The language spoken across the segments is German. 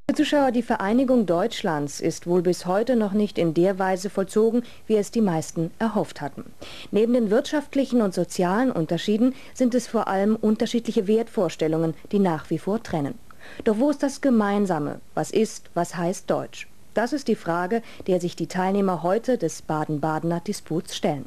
Liebe Zuschauer, die Vereinigung Deutschlands ist wohl bis heute noch nicht in der Weise vollzogen, wie es die meisten erhofft hatten. Neben den wirtschaftlichen und sozialen Unterschieden sind es vor allem unterschiedliche Wertvorstellungen, die nach wie vor trennen. Doch wo ist das Gemeinsame? Was ist, was heißt Deutsch? Das ist die Frage, der sich die Teilnehmer heute des Baden-Badener Disputs stellen.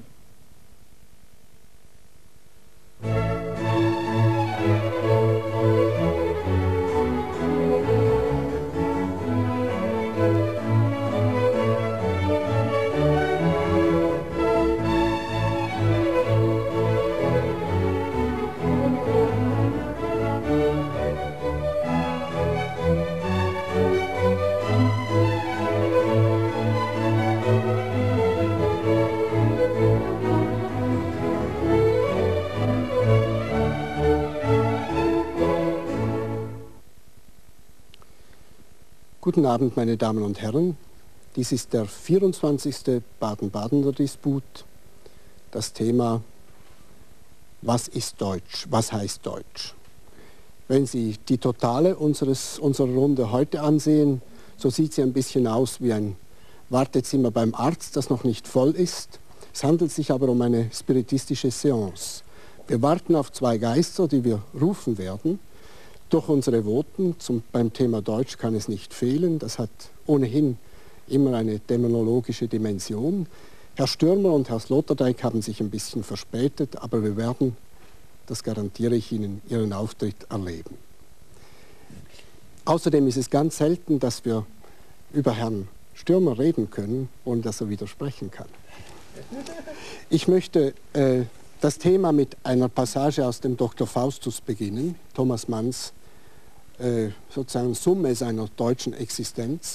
Guten Abend, meine Damen und Herren. Dies ist der 24. Baden-Badener Disput. Das Thema: Was ist Deutsch? Was heißt Deutsch? Wenn Sie die Totale unserer Runde heute ansehen, so sieht sie ein bisschen aus wie ein Wartezimmer beim Arzt, das noch nicht voll ist. Es handelt sich aber um eine spiritistische Seance. Wir warten auf zwei Geister, die wir rufen werden. Durch unsere Voten beim Thema Deutsch kann es nicht fehlen. Das hat ohnehin immer eine dämonologische Dimension. Herr Stürmer und Herr Sloterdijk haben sich ein bisschen verspätet, aber wir werden, das garantiere ich Ihnen, Ihren Auftritt erleben. Außerdem ist es ganz selten, dass wir über Herrn Stürmer reden können, ohne dass er widersprechen kann. Ich möchte das Thema mit einer Passage aus dem Dr. Faustus beginnen, Thomas Manns sozusagen Summe seiner deutschen Existenz.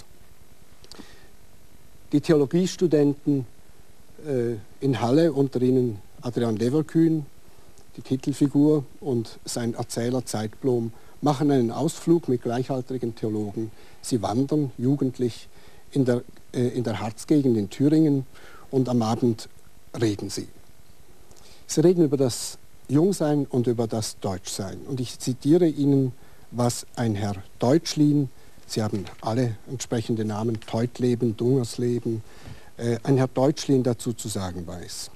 Die Theologiestudenten in Halle, unter ihnen Adrian Leverkühn, die Titelfigur, und sein Erzähler Zeitblom, machen einen Ausflug mit gleichaltrigen Theologen. Sie wandern jugendlich in der Harzgegend in Thüringen und am Abend reden sie. Sie reden über das Jungsein und über das Deutschsein. Und ich zitiere Ihnen, was ein Herr Deutschlin, Sie haben alle entsprechende Namen, Teutleben, Dungersleben, ein Herr Deutschlin dazu zu sagen weiß.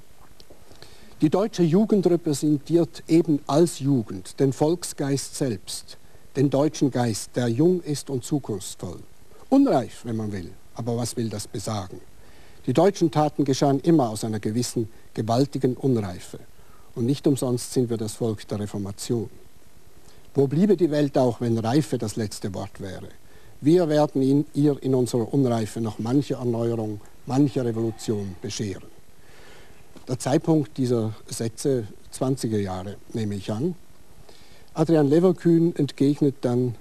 Die deutsche Jugend repräsentiert eben als Jugend den Volksgeist selbst, den deutschen Geist, der jung ist und zukunftsvoll. Unreif, wenn man will, aber was will das besagen? Die deutschen Taten geschahen immer aus einer gewissen gewaltigen Unreife. Und nicht umsonst sind wir das Volk der Reformation. Wo bliebe die Welt auch, wenn Reife das letzte Wort wäre? Wir werden ihr in unserer Unreife noch manche Erneuerung, manche Revolution bescheren. Der Zeitpunkt dieser Sätze, 20er Jahre, nehme ich an. Adrian Leverkühn entgegnet dann,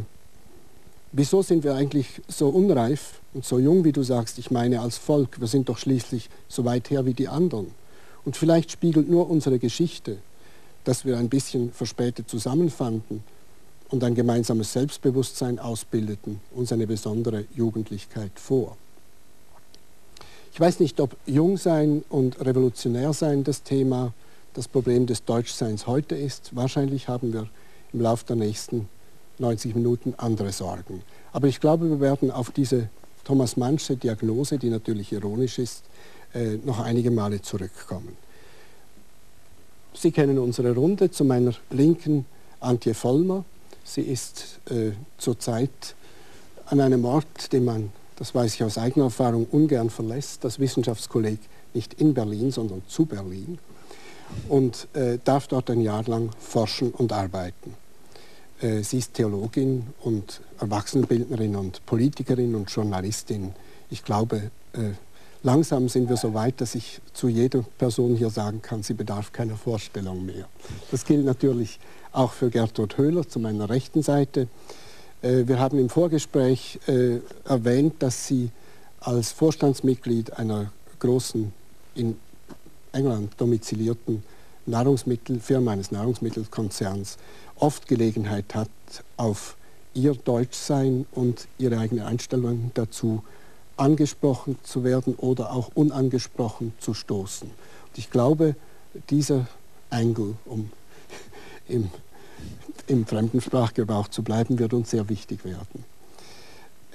wieso sind wir eigentlich so unreif und so jung, wie du sagst? Ich meine als Volk, wir sind doch schließlich so weit her wie die anderen. Und vielleicht spiegelt nur unsere Geschichte, dass wir ein bisschen verspätet zusammenfanden und ein gemeinsames Selbstbewusstsein ausbildeten, uns eine besondere Jugendlichkeit vor. Ich weiß nicht, ob Jungsein und Revolutionärsein das Thema, das Problem des Deutschseins heute ist. Wahrscheinlich haben wir im Laufe der nächsten 90 Minuten andere Sorgen. Aber ich glaube, wir werden auf diese Thomas Mannsche Diagnose, die natürlich ironisch ist, noch einige Male zurückkommen. Sie kennen unsere Runde. Zu meiner Linken Antje Vollmer. Sie ist zurzeit an einem Ort, den man, das weiß ich aus eigener Erfahrung, ungern verlässt, das Wissenschaftskolleg nicht in Berlin, sondern zu Berlin, und darf dort ein Jahr lang forschen und arbeiten. Sie ist Theologin und Erwachsenenbildnerin und Politikerin und Journalistin. Ich glaube, langsam sind wir so weit, dass ich zu jeder Person hier sagen kann, sie bedarf keiner Vorstellung mehr. Das gilt natürlich auch für Gertrud Höhler zu meiner rechten Seite. Wir haben im Vorgespräch erwähnt, dass sie als Vorstandsmitglied einer großen, in England domizilierten Firma eines Nahrungsmittelkonzerns oft Gelegenheit hat, auf ihr Deutschsein und ihre eigene Einstellung dazu angesprochen zu werden oder auch unangesprochen zu stoßen. Und ich glaube, dieser Angle, um im Fremdensprachgebrauch zu bleiben, wird uns sehr wichtig werden.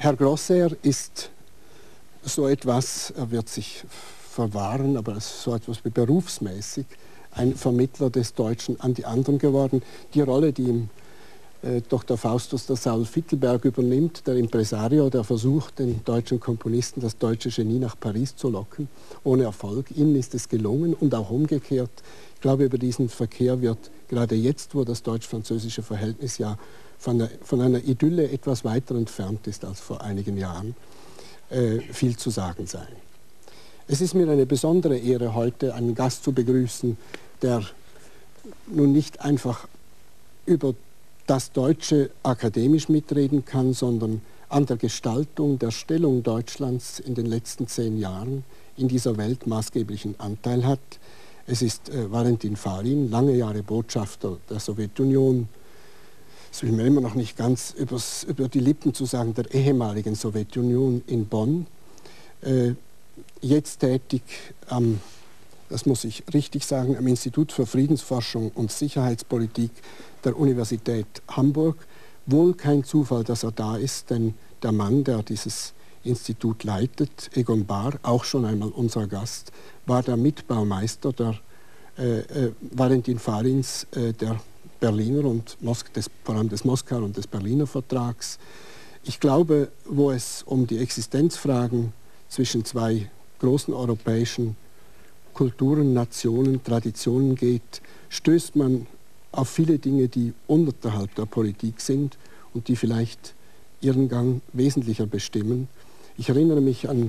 Herr Grosser ist so etwas, er wird sich verwahren, aber es ist so etwas wie berufsmäßig ein Vermittler des Deutschen an die anderen geworden. Die Rolle, die ihm Dr. Faustus der Saul Fittelberg übernimmt, der Impresario, der versucht, den deutschen Komponisten, das deutsche Genie nach Paris zu locken, ohne Erfolg. Ihnen ist es gelungen und auch umgekehrt. Ich glaube, über diesen Verkehr wird gerade jetzt, wo das deutsch-französische Verhältnis ja von einer Idylle etwas weiter entfernt ist als vor einigen Jahren, viel zu sagen sein. Es ist mir eine besondere Ehre, heute einen Gast zu begrüßen, der nun nicht einfach über das Deutsche akademisch mitreden kann, sondern an der Gestaltung der Stellung Deutschlands in den letzten 10 Jahren in dieser Welt maßgeblichen Anteil hat. Es ist Valentin Farin, lange Jahre Botschafter der Sowjetunion. Es will mir immer noch nicht ganz über die Lippen zu sagen, der ehemaligen Sowjetunion in Bonn. Jetzt tätig das muss ich richtig sagen, am Institut für Friedensforschung und Sicherheitspolitik der Universität Hamburg. Wohl kein Zufall, dass er da ist, denn der Mann, der dieses Institut leitet, Egon Bahr, auch schon einmal unser Gast, war der Mitbaumeister der Valentin Farins, der Berliner und vor allem des Moskauer und des Berliner Vertrags. Ich glaube, wo es um die Existenzfragen zwischen zwei großen europäischen Kulturen, Nationen, Traditionen geht, stößt man auf viele Dinge, die unterhalb der Politik sind und die vielleicht ihren Gang wesentlicher bestimmen. Ich erinnere mich an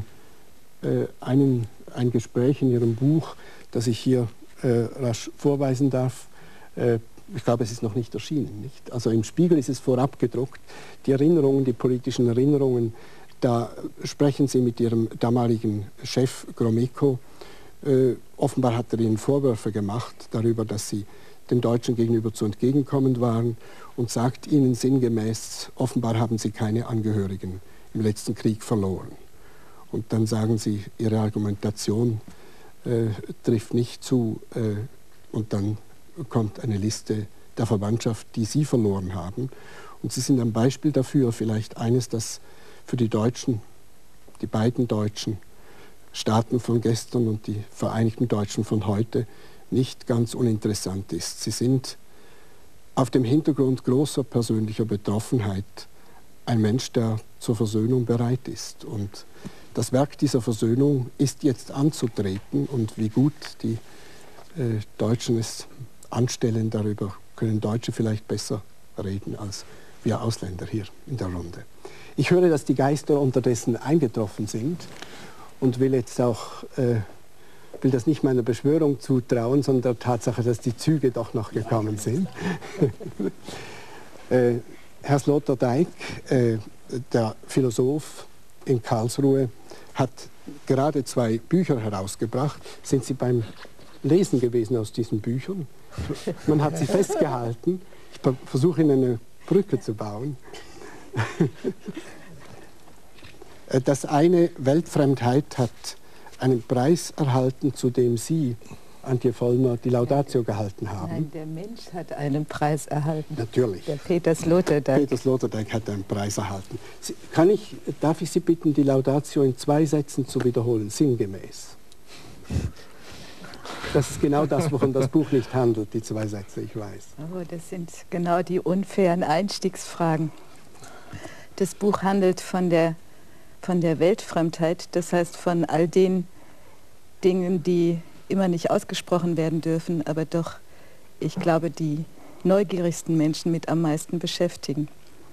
ein Gespräch in Ihrem Buch, das ich hier rasch vorweisen darf. Ich glaube, es ist noch nicht erschienen. Nicht? Also im Spiegel ist es vorab gedruckt. Die Erinnerungen, die politischen Erinnerungen, da sprechen Sie mit Ihrem damaligen Chef Gromyko. Offenbar hat er ihnen Vorwürfe gemacht darüber, dass sie den Deutschen gegenüber zu entgegenkommend waren und sagt ihnen sinngemäß, offenbar haben sie keine Angehörigen im letzten Krieg verloren. Und dann sagen sie, ihre Argumentation trifft nicht zu und dann kommt eine Liste der Verwandtschaft, die sie verloren haben. Und sie sind ein Beispiel dafür, vielleicht eines, das für die Deutschen, die beiden Deutschen Staaten von gestern und die Vereinigten Deutschen von heute nicht ganz uninteressant ist. Sie sind auf dem Hintergrund großer persönlicher Betroffenheit ein Mensch, der zur Versöhnung bereit ist. Und das Werk dieser Versöhnung ist jetzt anzutreten und wie gut die Deutschen es anstellen, darüber können Deutsche vielleicht besser reden als wir Ausländer hier in der Runde. Ich höre, dass die Geister unterdessen eingetroffen sind und will jetzt auch, will das nicht meiner Beschwörung zutrauen, sondern der Tatsache, dass die Züge doch noch gekommen sind. Herr Sloterdijk, der Philosoph in Karlsruhe, hat gerade 2 Bücher herausgebracht. Sind Sie beim Lesen gewesen aus diesen Büchern? Man hat sie festgehalten. Ich versuche Ihnen eine Brücke zu bauen. Das eine, Weltfremdheit, hat einen Preis erhalten, zu dem Sie, Antje Vollmer, die Laudatio gehalten haben. Nein, der Mensch hat einen Preis erhalten. Natürlich. Der Peter Sloterdijk. Peter Sloterdijk hat einen Preis erhalten. Darf ich Sie bitten, die Laudatio in 2 Sätzen zu wiederholen, sinngemäß? Das ist genau das, wovon das Buch nicht handelt, die 2 Sätze, ich weiß. Oh, das sind genau die unfairen Einstiegsfragen. Das Buch handelt von der Weltfremdheit, das heißt von all den Dingen, die immer nicht ausgesprochen werden dürfen, aber doch, ich glaube, die neugierigsten Menschen mit am meisten beschäftigen.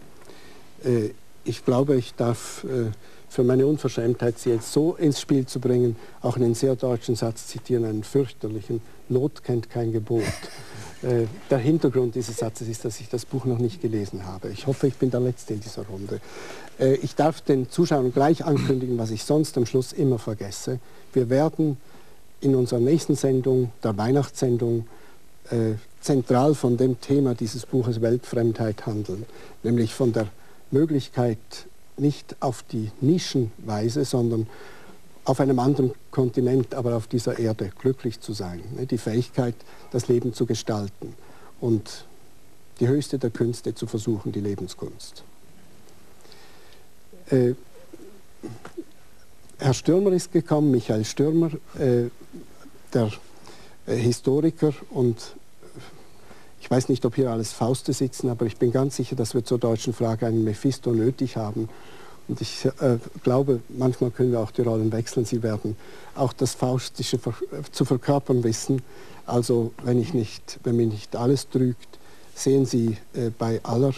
Ich glaube, ich darf für meine Unverschämtheit, Sie jetzt so ins Spiel zu bringen, auch einen sehr deutschen Satz zitieren, einen fürchterlichen: Not kennt kein Gebot. Der Hintergrund dieses Satzes ist, dass ich das Buch noch nicht gelesen habe. Ich hoffe, ich bin der Letzte in dieser Runde. Ich darf den Zuschauern gleich ankündigen, was ich sonst am Schluss immer vergesse. Wir werden in unserer nächsten Sendung, der Weihnachtssendung, zentral von dem Thema dieses Buches Weltfremdheit handeln, nämlich von der Möglichkeit, nicht auf die Nischenweise, sondern auf einem anderen Kontinent, aber auf dieser Erde glücklich zu sein. Die Fähigkeit, das Leben zu gestalten und die höchste der Künste zu versuchen, die Lebenskunst. Herr Stürmer ist gekommen, Michael Stürmer, der Historiker, und ich weiß nicht, ob hier alles Fauste sitzen, aber ich bin ganz sicher, dass wir zur deutschen Frage einen Mephisto nötig haben. Und ich glaube, manchmal können wir auch die Rollen wechseln. Sie werden auch das Faustische zu verkörpern wissen. Also wenn mich nicht alles trügt, sehen Sie bei aller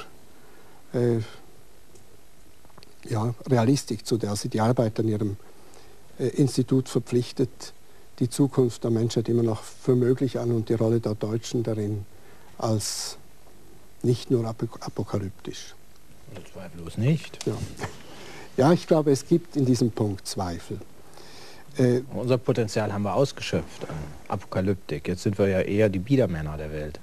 Realistik, zu der Sie die Arbeit an Ihrem Institut verpflichtet, die Zukunft der Menschheit immer noch für möglich an und die Rolle der Deutschen darin als nicht nur apokalyptisch. Zweifellos nicht. Ja. Ja, ich glaube, es gibt in diesem Punkt Zweifel. Unser Potenzial haben wir ausgeschöpft an Apokalyptik. Jetzt sind wir ja eher die Biedermänner der Welt.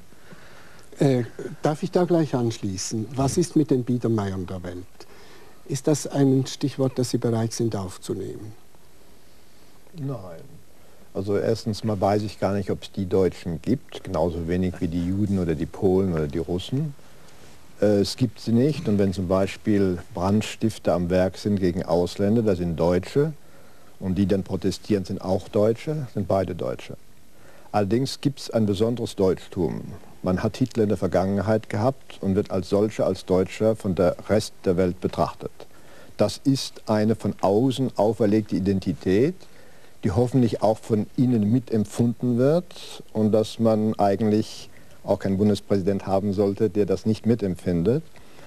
Darf ich da gleich anschließen? Was ist mit den Biedermeiern der Welt? Ist das ein Stichwort, das Sie bereit sind aufzunehmen? Nein. Also erstens mal weiß ich gar nicht, ob es die Deutschen gibt, genauso wenig wie die Juden oder die Polen oder die Russen. Es gibt sie nicht, und wenn zum Beispiel Brandstifter am Werk sind gegen Ausländer, das sind Deutsche, und die dann protestieren, sind auch Deutsche, sind beide Deutsche. Allerdings gibt es ein besonderes Deutschtum. Man hat Hitler in der Vergangenheit gehabt und wird als solcher, als Deutscher von der Rest der Welt betrachtet. Das ist eine von außen auferlegte Identität, die hoffentlich auch von Ihnen mitempfunden wird, und dass man eigentlich auch keinen Bundespräsident haben sollte, der das nicht mitempfindet,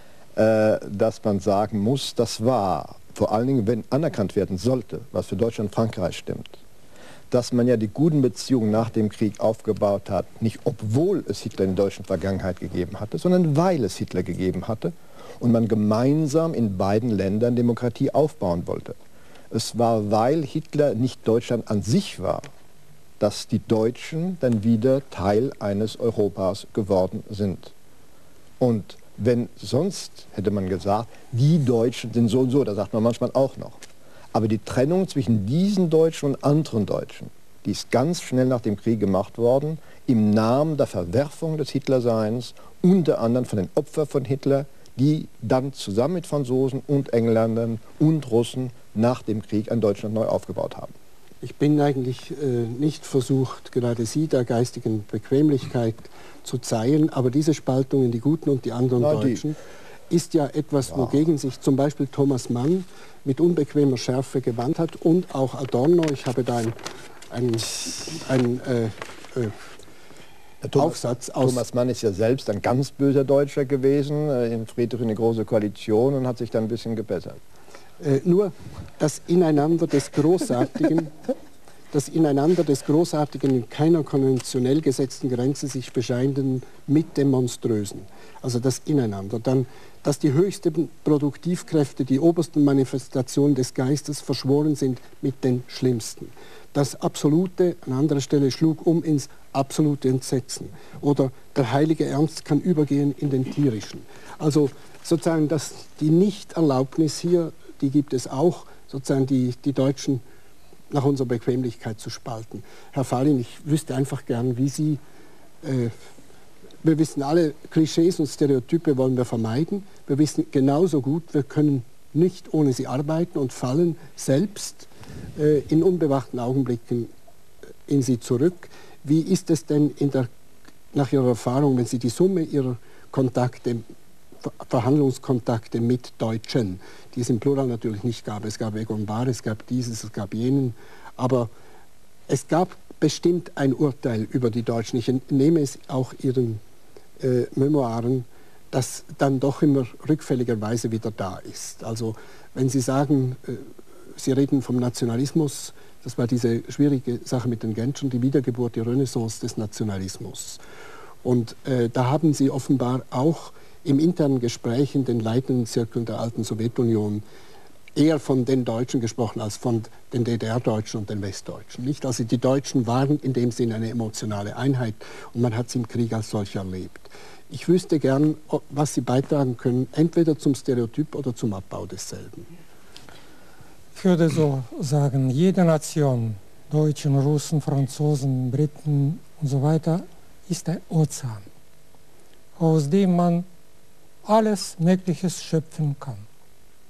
dass man sagen muss, das war, vor allen Dingen, wenn anerkannt werden sollte, was für Deutschland und Frankreich stimmt, dass man ja die guten Beziehungen nach dem Krieg aufgebaut hat, nicht obwohl es Hitler in der deutschen Vergangenheit gegeben hatte, sondern weil es Hitler gegeben hatte und man gemeinsam in beiden Ländern Demokratie aufbauen wollte. Es war, weil Hitler nicht Deutschland an sich war, dass die Deutschen dann wieder Teil eines Europas geworden sind. Und wenn sonst, hätte man gesagt, die Deutschen sind so und so, da sagt man manchmal auch noch. Aber die Trennung zwischen diesen Deutschen und anderen Deutschen, die ist ganz schnell nach dem Krieg gemacht worden, im Namen der Verwerfung des Hitlerseins, unter anderem von den Opfern von Hitler, die dann zusammen mit Franzosen und Engländern und Russen nach dem Krieg ein Deutschland neu aufgebaut haben. Ich bin eigentlich nicht versucht, gerade Sie der geistigen Bequemlichkeit zu zeigen, aber diese Spaltung in die Guten und die anderen Deutschen ist ja etwas, wogegen sich zum Beispiel Thomas Mann mit unbequemer Schärfe gewandt hat, und auch Adorno. Ich habe da einen Aufsatz aus... Thomas Mann ist ja selbst ein ganz böser Deutscher gewesen, in Friedrich eine große Koalition, und hat sich dann ein bisschen gebessert. Nur das Ineinander des Großartigen, in keiner konventionell gesetzten Grenze sich bescheinenden mit dem Monströsen. Also das Ineinander. Dann, dass die höchsten Produktivkräfte, die obersten Manifestationen des Geistes verschworen sind mit den Schlimmsten. Das Absolute, an anderer Stelle, schlug um ins absolute Entsetzen. Oder der heilige Ernst kann übergehen in den tierischen. Also sozusagen, dass die Nichterlaubnis hier, die gibt es auch, sozusagen die Deutschen nach unserer Bequemlichkeit zu spalten. Herr Fahlin, ich wüsste einfach gern, wie Sie, wir wissen alle, Klischees und Stereotype wollen wir vermeiden. Wir wissen genauso gut, wir können nicht ohne sie arbeiten und fallen selbst in unbewachten Augenblicken in sie zurück. Wie ist es denn nach Ihrer Erfahrung, wenn Sie die Summe Ihrer Kontakte, Verhandlungskontakte mit Deutschen, die es im Plural natürlich nicht gab. Es gab Egon Bahr, es gab dieses, es gab jenen. Aber es gab bestimmt ein Urteil über die Deutschen. Ich entnehme es auch Ihren Memoiren, das dann doch immer rückfälligerweise wieder da ist. Also wenn Sie sagen, Sie reden vom Nationalismus, das war diese schwierige Sache mit den Gentschern, die Wiedergeburt, die Renaissance des Nationalismus. Und da haben Sie offenbar auch im internen Gespräch in den leitenden Zirkeln der alten Sowjetunion eher von den Deutschen gesprochen als von den DDR-Deutschen und den Westdeutschen. Nicht? Also die Deutschen waren in dem Sinne eine emotionale Einheit und man hat sie im Krieg als solch erlebt. Ich wüsste gern, was Sie beitragen können, entweder zum Stereotyp oder zum Abbau desselben. Ich würde so sagen, jede Nation, Deutschen, Russen, Franzosen, Briten und so weiter, ist ein Ozean, aus dem man alles Mögliche schöpfen kann.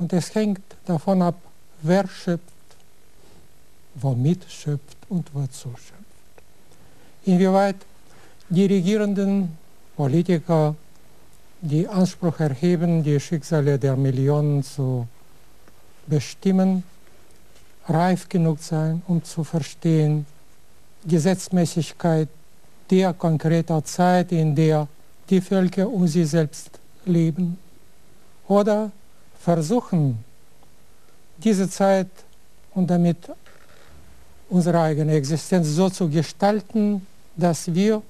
Und es hängt davon ab, wer schöpft, womit schöpft und wozu schöpft. Inwieweit die regierenden Politiker die Anspruch erheben, die Schicksale der Millionen zu bestimmen, reif genug sein, um zu verstehen, Gesetzmäßigkeit der konkreten Zeit, in der die Völker um sie selbst leben, oder versuchen, diese Zeit und damit unsere eigene Existenz so zu gestalten, dass wir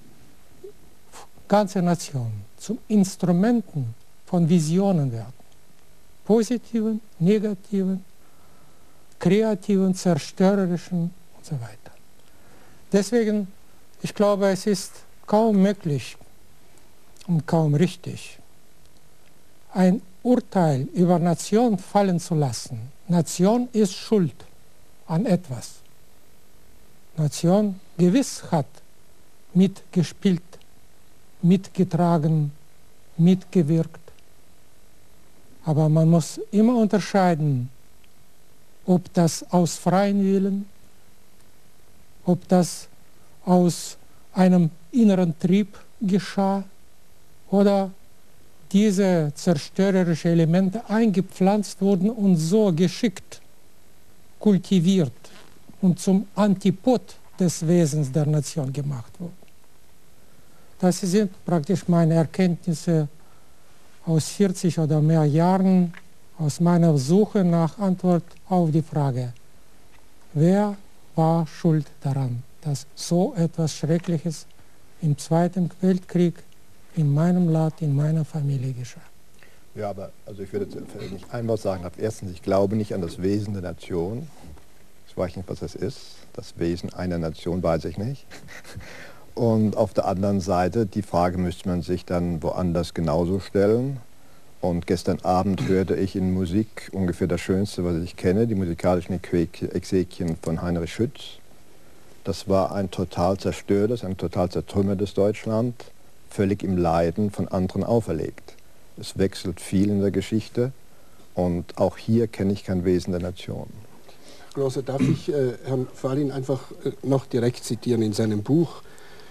ganze Nationen zum Instrumenten von Visionen werden. Positiven, negativen, kreativen, zerstörerischen und so weiter. Deswegen, ich glaube, es ist kaum möglich und kaum richtig, ein Urteil über Nation fallen zu lassen. Nation ist schuld an etwas. Nation gewiss hat mitgespielt, mitgetragen, mitgewirkt. Aber man muss immer unterscheiden, ob das aus freiem Willen, ob das aus einem inneren Trieb geschah oder diese zerstörerischen Elemente eingepflanzt wurden und so geschickt kultiviert und zum Antipod des Wesens der Nation gemacht wurden. Das sind praktisch meine Erkenntnisse aus 40 oder mehr Jahren, aus meiner Suche nach Antwort auf die Frage, wer war schuld daran, dass so etwas Schreckliches im Zweiten Weltkrieg in meinem Land, in meiner Familie geschah. Ja, aber also ich würde nicht ein Wort sagen. Erstens, ich glaube nicht an das Wesen der Nation. Ich weiß nicht, was das ist. Das Wesen einer Nation weiß ich nicht. Und auf der anderen Seite, die Frage müsste man sich dann woanders genauso stellen. Und gestern Abend hörte ich in Musik ungefähr das Schönste, was ich kenne, die musikalischen Exequien von Heinrich Schütz. Das war ein total zerstörtes, ein total zertrümmertes Deutschland, völlig im Leiden von anderen auferlegt. Es wechselt viel in der Geschichte und auch hier kenne ich kein Wesen der Nation. Große, darf ich Herrn Fahlin einfach noch direkt zitieren in seinem Buch?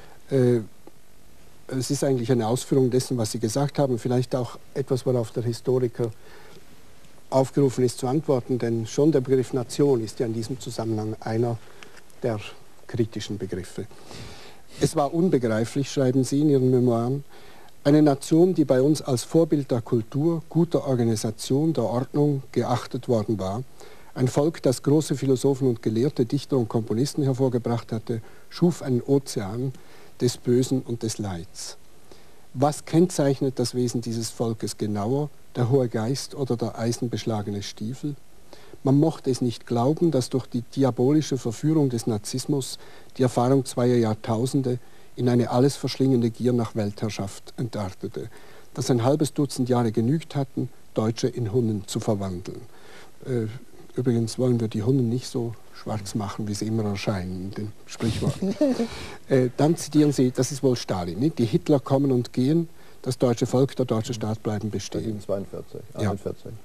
Es ist eigentlich eine Ausführung dessen, was Sie gesagt haben, vielleicht auch etwas, worauf der Historiker aufgerufen ist zu antworten, denn schon der Begriff Nation ist ja in diesem Zusammenhang einer der kritischen Begriffe. Es war unbegreiflich, schreiben Sie in Ihren Memoiren, eine Nation, die bei uns als Vorbild der Kultur, guter Organisation, der Ordnung geachtet worden war, ein Volk, das große Philosophen und Gelehrte, Dichter und Komponisten hervorgebracht hatte, schuf einen Ozean des Bösen und des Leids. Was kennzeichnet das Wesen dieses Volkes genauer, der hohe Geist oder der eisenbeschlagene Stiefel? Man mochte es nicht glauben, dass durch die diabolische Verführung des Nazismus die Erfahrung zweier Jahrtausende in eine alles verschlingende Gier nach Weltherrschaft entartete, dass ein halbes Dutzend Jahre genügt hatten, Deutsche in Hunnen zu verwandeln. Übrigens wollen wir die Hunnen nicht so schwarz machen, wie sie immer erscheinen in den Sprichworten. Dann zitieren Sie, das ist wohl Stalin, nicht? Die Hitler kommen und gehen, das deutsche Volk, der deutsche Staat bleiben bestehen. 42, 41. Ja.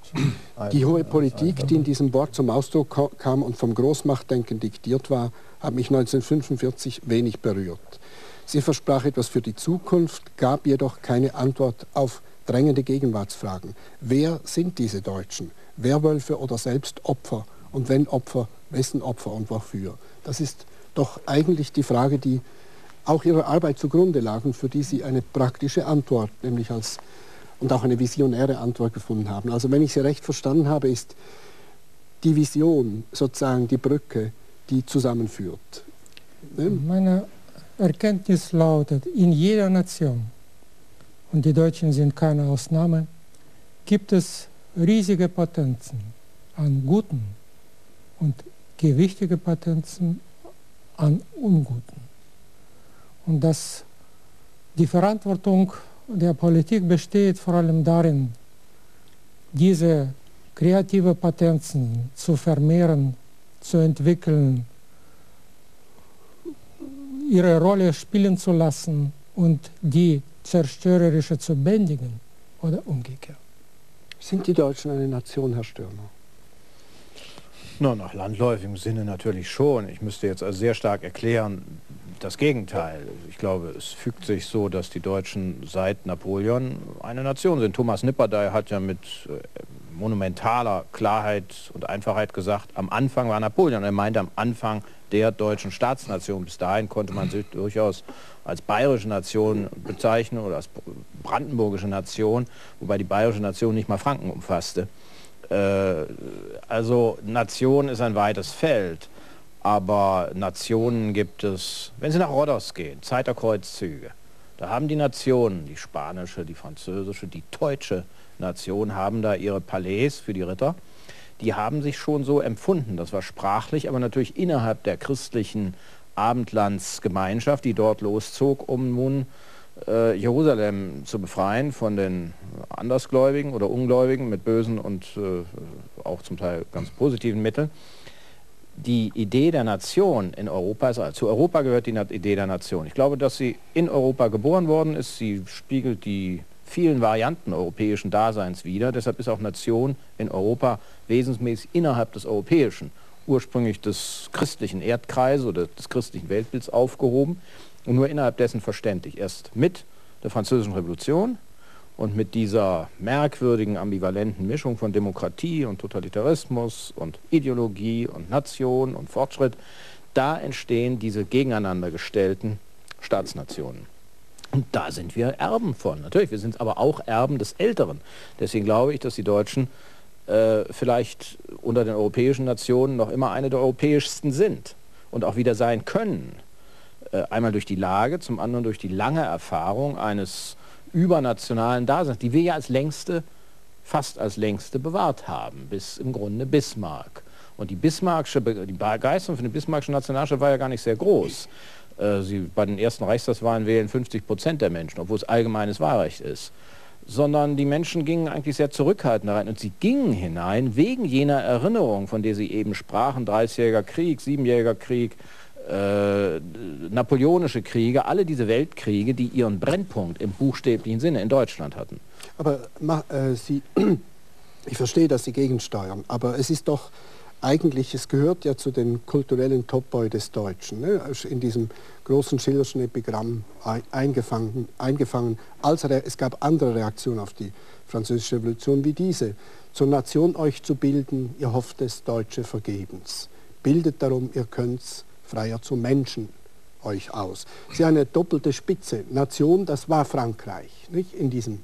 Die hohe Politik, die in diesem Wort zum Ausdruck kam und vom Großmachtdenken diktiert war, hat mich 1945 wenig berührt. Sie versprach etwas für die Zukunft, gab jedoch keine Antwort auf drängende Gegenwartsfragen. Wer sind diese Deutschen? Werwölfe oder selbst Opfer? Und wenn Opfer, wessen Opfer und wofür? Das ist doch eigentlich die Frage, die auch Ihrer Arbeit zugrunde lag und für die Sie eine praktische Antwort, nämlich und auch eine visionäre Antwort gefunden haben. Also wenn ich Sie recht verstanden habe, ist die Vision sozusagen die Brücke, die zusammenführt. Ne? Meine Erkenntnis lautet, in jeder Nation, und die Deutschen sind keine Ausnahme, gibt es riesige Potenzen an Guten und gewichtige Potenzen an Unguten. Und dass die Verantwortung der Politik besteht vor allem darin, diese kreative Potenzen zu vermehren, zu entwickeln, ihre Rolle spielen zu lassen und die zerstörerische zu bändigen oder umgekehrt. Sind die Deutschen eine Nation, Herr Störner? Na, nach landläufigem Sinne natürlich schon. Ich müsste jetzt also sehr stark erklären, das Gegenteil. Ich glaube, es fügt sich so, dass die Deutschen seit Napoleon eine Nation sind. Thomas Nipperdey hat ja mit monumentaler Klarheit und Einfachheit gesagt, am Anfang war Napoleon. Er meinte am Anfang der deutschen Staatsnation. Bis dahin konnte man sich durchaus als bayerische Nation bezeichnen oder als brandenburgische Nation, wobei die bayerische Nation nicht mal Franken umfasste. Also Nation ist ein weites Feld, aber Nationen gibt es, wenn Sie nach Rhodos gehen, Zeit der Kreuzzüge, da haben die Nationen, die spanische, die französische, die deutsche Nation, haben da ihre Palais für die Ritter. Die haben sich schon so empfunden, das war sprachlich, aber natürlich innerhalb der christlichen Abendlandsgemeinschaft, die dort loszog, um nun Jerusalem zu befreien von den Andersgläubigen oder Ungläubigen mit bösen und auch zum Teil ganz positiven Mitteln. Die Idee der Nation in Europa, also zu Europa gehört die Idee der Nation. Ich glaube, dass sie in Europa geboren worden ist. Sie spiegelt die vielen Varianten europäischen Daseins wider. Deshalb ist auch Nation in Europa wesensmäßig innerhalb des Europäischen, ursprünglich des christlichen Erdkreises oder des christlichen Weltbilds aufgehoben und nur innerhalb dessen verständlich. Erst mit der Französischen Revolution und mit dieser merkwürdigen, ambivalenten Mischung von Demokratie und Totalitarismus und Ideologie und Nation und Fortschritt, da entstehen diese gegeneinander gestellten Staatsnationen. Und da sind wir Erben von. Natürlich, wir sind aber auch Erben des Älteren. Deswegen glaube ich, dass die Deutschen vielleicht unter den europäischen Nationen noch immer eine der europäischsten sind und auch wieder sein können. Einmal durch die Lage, zum anderen durch die lange Erfahrung eines übernationalen Daseins, die wir ja fast als längste bewahrt haben, bis im Grunde Bismarck. Und die Begeisterung für den Bismarckischen Nationalstaat war ja gar nicht sehr groß. Bei den ersten Reichstagswahlen wählen 50% der Menschen, obwohl es allgemeines Wahlrecht ist. Sondern die Menschen gingen eigentlich sehr zurückhaltend rein. Und sie gingen hinein wegen jener Erinnerung, von der Sie eben sprachen, 30-jähriger Krieg, 7-jähriger Krieg, napoleonische Kriege, alle diese Weltkriege, die ihren Brennpunkt im buchstäblichen Sinne in Deutschland hatten. Aber ich verstehe, dass Sie gegensteuern, aber es ist doch eigentlich, es gehört ja zu den kulturellen Topoi des Deutschen, ne? In diesem großen Schillerschen Epigramm eingefangen. Es gab andere Reaktionen auf die Französische Revolution wie diese. Zur Nation euch zu bilden, ihr hofft es, Deutsche vergebens. Bildet darum, ihr könnt's, freier zu Menschen euch aus. Sie haben eine doppelte Spitze. Nation, das war Frankreich, nicht?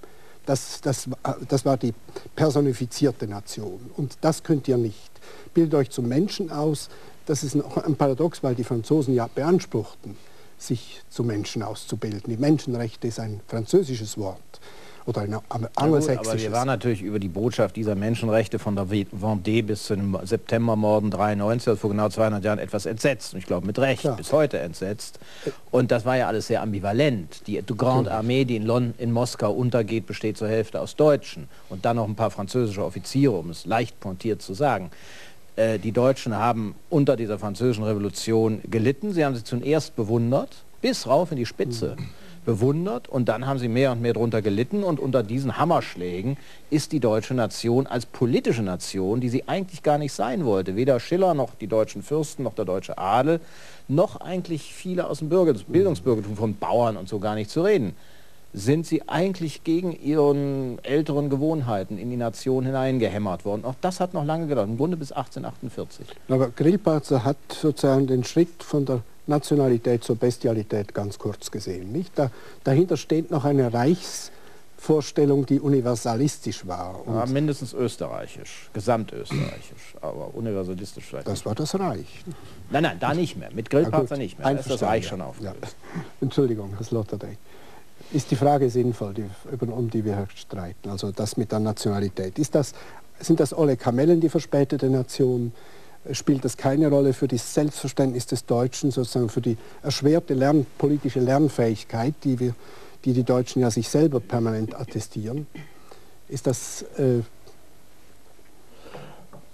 Das war die personifizierte Nation. Und das könnt ihr nicht. Bildet euch zum Menschen aus. Das ist noch ein Paradox, weil die Franzosen ja beanspruchten, sich zu Menschen auszubilden. Die Menschenrechte ist ein französisches Wort. Oder ein angelsächsisches. Aber wir waren natürlich über die Botschaft dieser Menschenrechte von der Vendée bis zu den Septembermorden 93, also vor genau 200 Jahren, etwas entsetzt. Und ich glaube mit Recht, bis heute entsetzt. Und das war ja alles sehr ambivalent. Die Grande Armee, die in Moskau untergeht, besteht zur Hälfte aus Deutschen. Und dann noch ein paar französische Offiziere, um es leicht pointiert zu sagen. Die Deutschen haben unter dieser französischen Revolution gelitten. Sie haben sie zuerst bewundert, bis rauf in die Spitze. Bewundert und dann haben sie mehr und mehr darunter gelitten und unter diesen Hammerschlägen ist die deutsche Nation als politische Nation, die sie eigentlich gar nicht sein wollte, weder Schiller noch die deutschen Fürsten noch der deutsche Adel, noch eigentlich viele aus dem Bildungsbürgertum von Bauern und so gar nicht zu reden, sind sie eigentlich gegen ihren älteren Gewohnheiten in die Nation hineingehämmert worden. Auch das hat noch lange gedauert, im Grunde bis 1848. Aber Grillparzer hat sozusagen den Schritt von der Nationalität zur Bestialität ganz kurz gesehen. Nicht? Dahinter steht noch eine Reichsvorstellung, die universalistisch war. Ja, mindestens österreichisch, gesamtösterreichisch, aber universalistisch vielleicht. Das war das Reich. Nein, da nicht mehr, mit Grillparzer nicht mehr, da ist das Reich schon aufgelöst. Ja. Entschuldigung, Herr Sloterdijk. Ist die Frage sinnvoll, um die wir streiten, also das mit der Nationalität? Sind das olle Kamellen, die verspätete Nation? Spielt das keine Rolle für das Selbstverständnis des Deutschen, sozusagen für die erschwerte politische Lernfähigkeit, die Deutschen ja sich selber permanent attestieren? Ist das...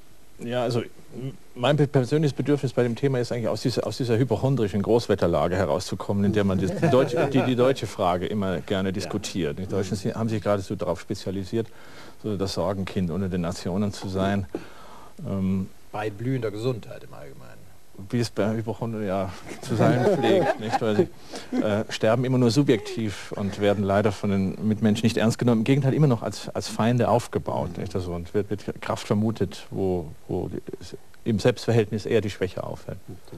Ja, also mein persönliches Bedürfnis bei dem Thema ist eigentlich aus dieser hypochondrischen Großwetterlage herauszukommen, in der man die deutsche Frage immer gerne diskutiert. Die Deutschen haben sich geradezu darauf spezialisiert, so das Sorgenkind unter den Nationen zu sein. Bei blühender Gesundheit im Allgemeinen. Wie es bei Hypochondrien ja zu sein pflegt, nicht? Weil sie sterben immer nur subjektiv und werden leider von den Mitmenschen nicht ernst genommen. Im Gegenteil immer noch als Feinde aufgebaut, nicht? Also, und wird Kraft vermutet, wo im Selbstverhältnis eher die Schwäche auffällt.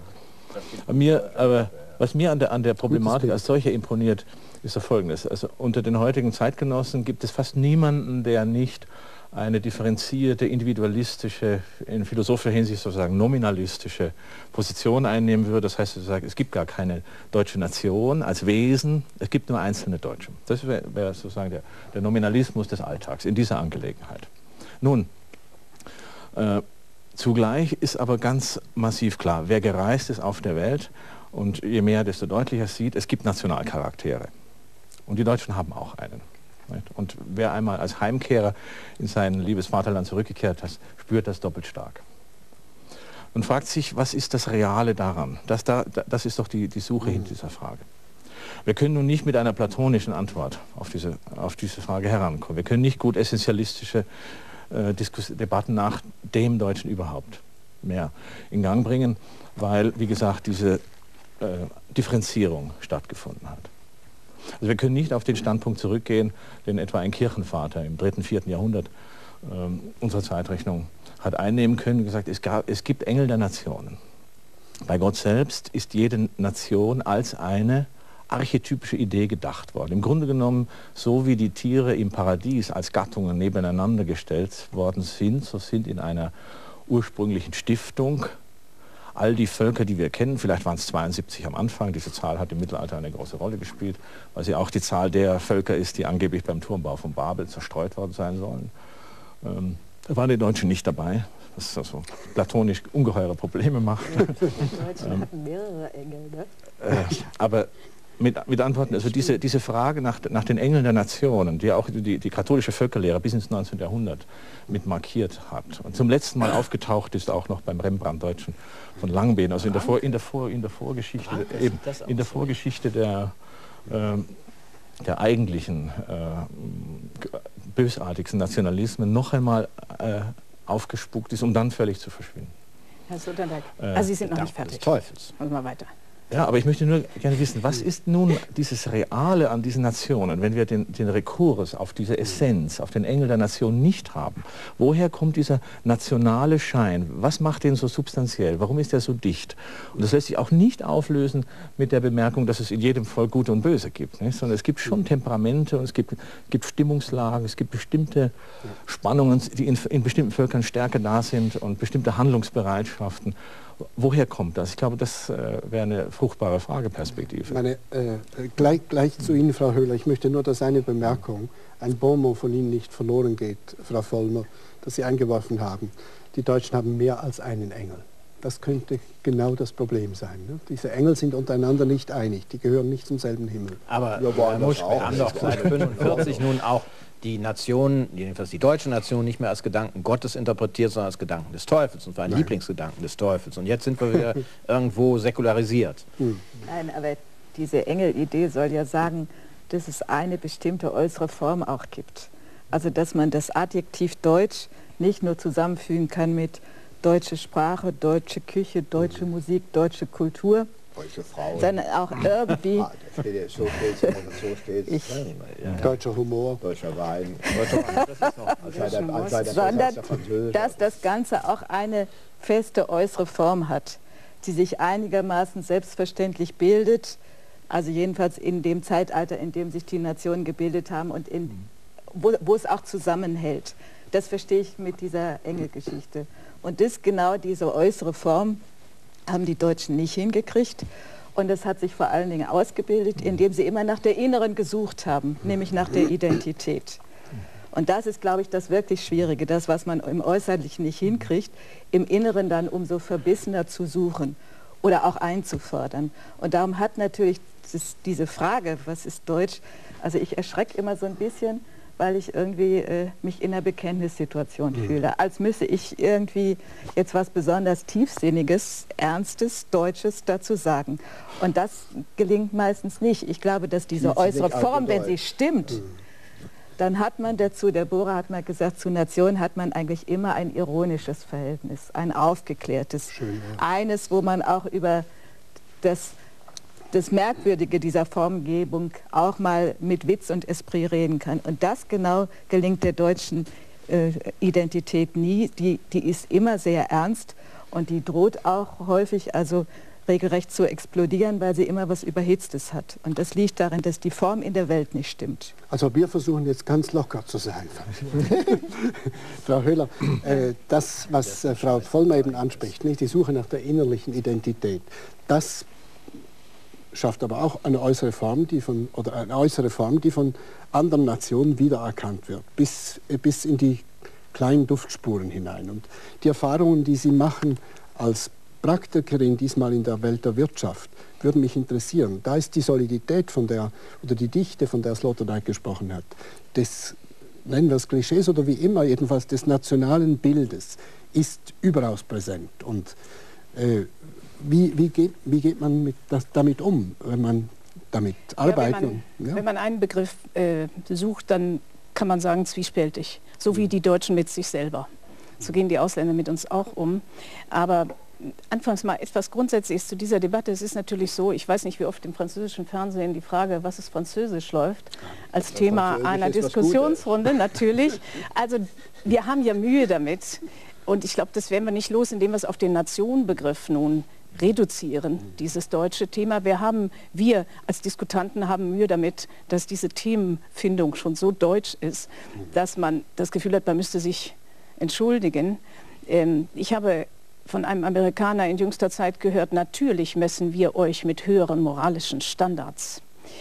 Aber was mir an der Problematik als solcher imponiert, ist das Folgendes. Also unter den heutigen Zeitgenossen gibt es fast niemanden, der nicht eine differenzierte, individualistische, in philosophischer Hinsicht sozusagen nominalistische Position einnehmen würde. Das heißt, es gibt gar keine deutsche Nation als Wesen, es gibt nur einzelne Deutsche. Das wäre sozusagen der Nominalismus des Alltags in dieser Angelegenheit. Nun, zugleich ist aber ganz massiv klar, wer gereist ist auf der Welt und je mehr, desto deutlicher sieht, es gibt Nationalcharaktere. Und die Deutschen haben auch einen. Und wer einmal als Heimkehrer in sein liebes Vaterland zurückgekehrt hat, spürt das doppelt stark. Und fragt sich, was ist das Reale daran? Das ist doch die Suche hinter dieser Frage. Wir können nun nicht mit einer platonischen Antwort auf diese Frage herankommen. Wir können nicht gut essentialistische Debatten nach dem Deutschen überhaupt mehr in Gang bringen, weil, wie gesagt, diese Differenzierung stattgefunden hat. Also wir können nicht auf den Standpunkt zurückgehen, den etwa ein Kirchenvater im 3., 4. Jahrhundert unserer Zeitrechnung hat einnehmen können und gesagt, es gibt Engel der Nationen. Bei Gott selbst ist jede Nation als eine archetypische Idee gedacht worden. Im Grunde genommen, so wie die Tiere im Paradies als Gattungen nebeneinander gestellt worden sind, so sind in einer ursprünglichen Stiftung all die Völker, die wir kennen, vielleicht waren es 72 am Anfang, diese Zahl hat im Mittelalter eine große Rolle gespielt, weil sie auch die Zahl der Völker ist, die angeblich beim Turmbau von Babel zerstreut worden sein sollen. Da waren die Deutschen nicht dabei, was also platonisch ungeheure Probleme macht. Die Deutschen hatten mehrere Engel, ne? Aber mit Antworten, also diese Frage nach den Engeln der Nationen, die auch die katholische Völkerlehre bis ins 19. Jahrhundert mit markiert hat und zum letzten Mal aufgetaucht ist auch noch beim Rembrandt-Deutschen von Langbehn, also in der Vorgeschichte der eigentlichen bösartigsten Nationalismen noch einmal aufgespuckt ist, um dann völlig zu verschwinden. Herr Sloterdijk, also Sie sind noch nicht fertig. Des Teufels. Machen wir weiter. Ja, aber ich möchte nur gerne wissen, was ist nun dieses Reale an diesen Nationen, wenn wir den Rekurs auf diese Essenz, auf den Engel der Nation nicht haben? Woher kommt dieser nationale Schein? Was macht den so substanziell? Warum ist er so dicht? Und das lässt sich auch nicht auflösen mit der Bemerkung, dass es in jedem Volk Gute und Böse gibt, nicht? Sondern es gibt schon Temperamente und es gibt Stimmungslagen, es gibt bestimmte Spannungen, die in bestimmten Völkern stärker da sind und bestimmte Handlungsbereitschaften. Woher kommt das? Ich glaube, das wäre eine fruchtbare Frageperspektive. Gleich zu Ihnen, Frau Höhler. Ich möchte nur, dass eine Bemerkung, ein Bonmot von Ihnen nicht verloren geht, Frau Vollmer, das Sie eingeworfen haben. Die Deutschen haben mehr als einen Engel. Das könnte genau das Problem sein. Ne? Diese Engel sind untereinander nicht einig, die gehören nicht zum selben Himmel. Aber wir haben doch seit 45 nun auch die Nation, jedenfalls die deutsche Nation, nicht mehr als Gedanken Gottes interpretiert, sondern als Gedanken des Teufels, und zwar ein Lieblingsgedanken des Teufels. Und jetzt sind wir wieder irgendwo säkularisiert. Nein, aber diese Engelidee soll ja sagen, dass es eine bestimmte äußere Form auch gibt. Also dass man das Adjektiv Deutsch nicht nur zusammenfügen kann mit deutsche Sprache, deutsche Küche, deutsche Musik, deutsche Kultur, Deutsche Frauen. sondern auch irgendwie... So steht Deutscher Humor. Deutscher Wein. sondern dass das Ganze auch eine feste äußere Form hat, die sich einigermaßen selbstverständlich bildet, also jedenfalls in dem Zeitalter, in dem sich die Nationen gebildet haben und wo es auch zusammenhält. Das verstehe ich mit dieser Engelgeschichte. Und genau diese äußere Form haben die Deutschen nicht hingekriegt. Und das hat sich vor allen Dingen ausgebildet, indem sie immer nach der Inneren gesucht haben, nämlich nach der Identität. Und das ist, glaube ich, das wirklich Schwierige, das, was man im Äußerlichen nicht hinkriegt, im Inneren dann umso verbissener zu suchen oder auch einzufordern. Und darum hat natürlich diese Frage, was ist Deutsch, also ich erschrecke immer so ein bisschen, weil ich irgendwie mich in einer Bekenntnissituation fühle. Als müsse ich irgendwie jetzt was besonders Tiefsinniges, Ernstes, Deutsches dazu sagen. Und das gelingt meistens nicht. Ich glaube, dass diese äußere Form, wenn sie stimmt, dann hat man dazu, der Bohrer hat mal gesagt, zu Nationen hat man eigentlich immer ein ironisches Verhältnis, ein aufgeklärtes. Schön, ja. Eines, wo man auch über das Merkwürdige dieser Formgebung auch mal mit Witz und Esprit reden kann. Und das genau gelingt der deutschen Identität nie. Die ist immer sehr ernst und die droht auch häufig, also regelrecht zu explodieren, weil sie immer was Überhitztes hat. Und das liegt darin, dass die Form in der Welt nicht stimmt. Also wir versuchen jetzt ganz locker zu sein. Frau Höhler, das, was Frau Vollmer eben anspricht, nicht, die Suche nach der innerlichen Identität, das schafft aber auch eine äußere Form, die von anderen Nationen wiedererkannt wird, bis in die kleinen Duftspuren hinein. Und die Erfahrungen, die Sie machen als Praktikerin, diesmal in der Welt der Wirtschaft, würden mich interessieren. Da ist die Solidität oder die Dichte, von der Sloterdijk gesprochen hat, des, nennen wir es Klischees oder wie immer, jedenfalls des nationalen Bildes, ist überaus präsent. Und wie geht man damit um, wenn man damit arbeitet? Wenn man einen Begriff sucht, dann kann man sagen zwiespältig, so wie die Deutschen mit sich selber. So gehen die Ausländer mit uns auch um. Aber anfangs mal etwas Grundsätzliches zu dieser Debatte. Es ist natürlich so, ich weiß nicht, wie oft im französischen Fernsehen die Frage, was ist Französisch, läuft, als Thema einer Diskussionsrunde natürlich. Also wir haben ja Mühe damit und ich glaube, das werden wir nicht los, indem wir es auf den Nationenbegriff nun reduzieren, dieses deutsche Thema. Wir als Diskutanten haben Mühe damit, dass diese Themenfindung schon so deutsch ist, dass man das Gefühl hat, man müsste sich entschuldigen. Ich habe von einem Amerikaner in jüngster Zeit gehört, natürlich messen wir euch mit höheren moralischen Standards.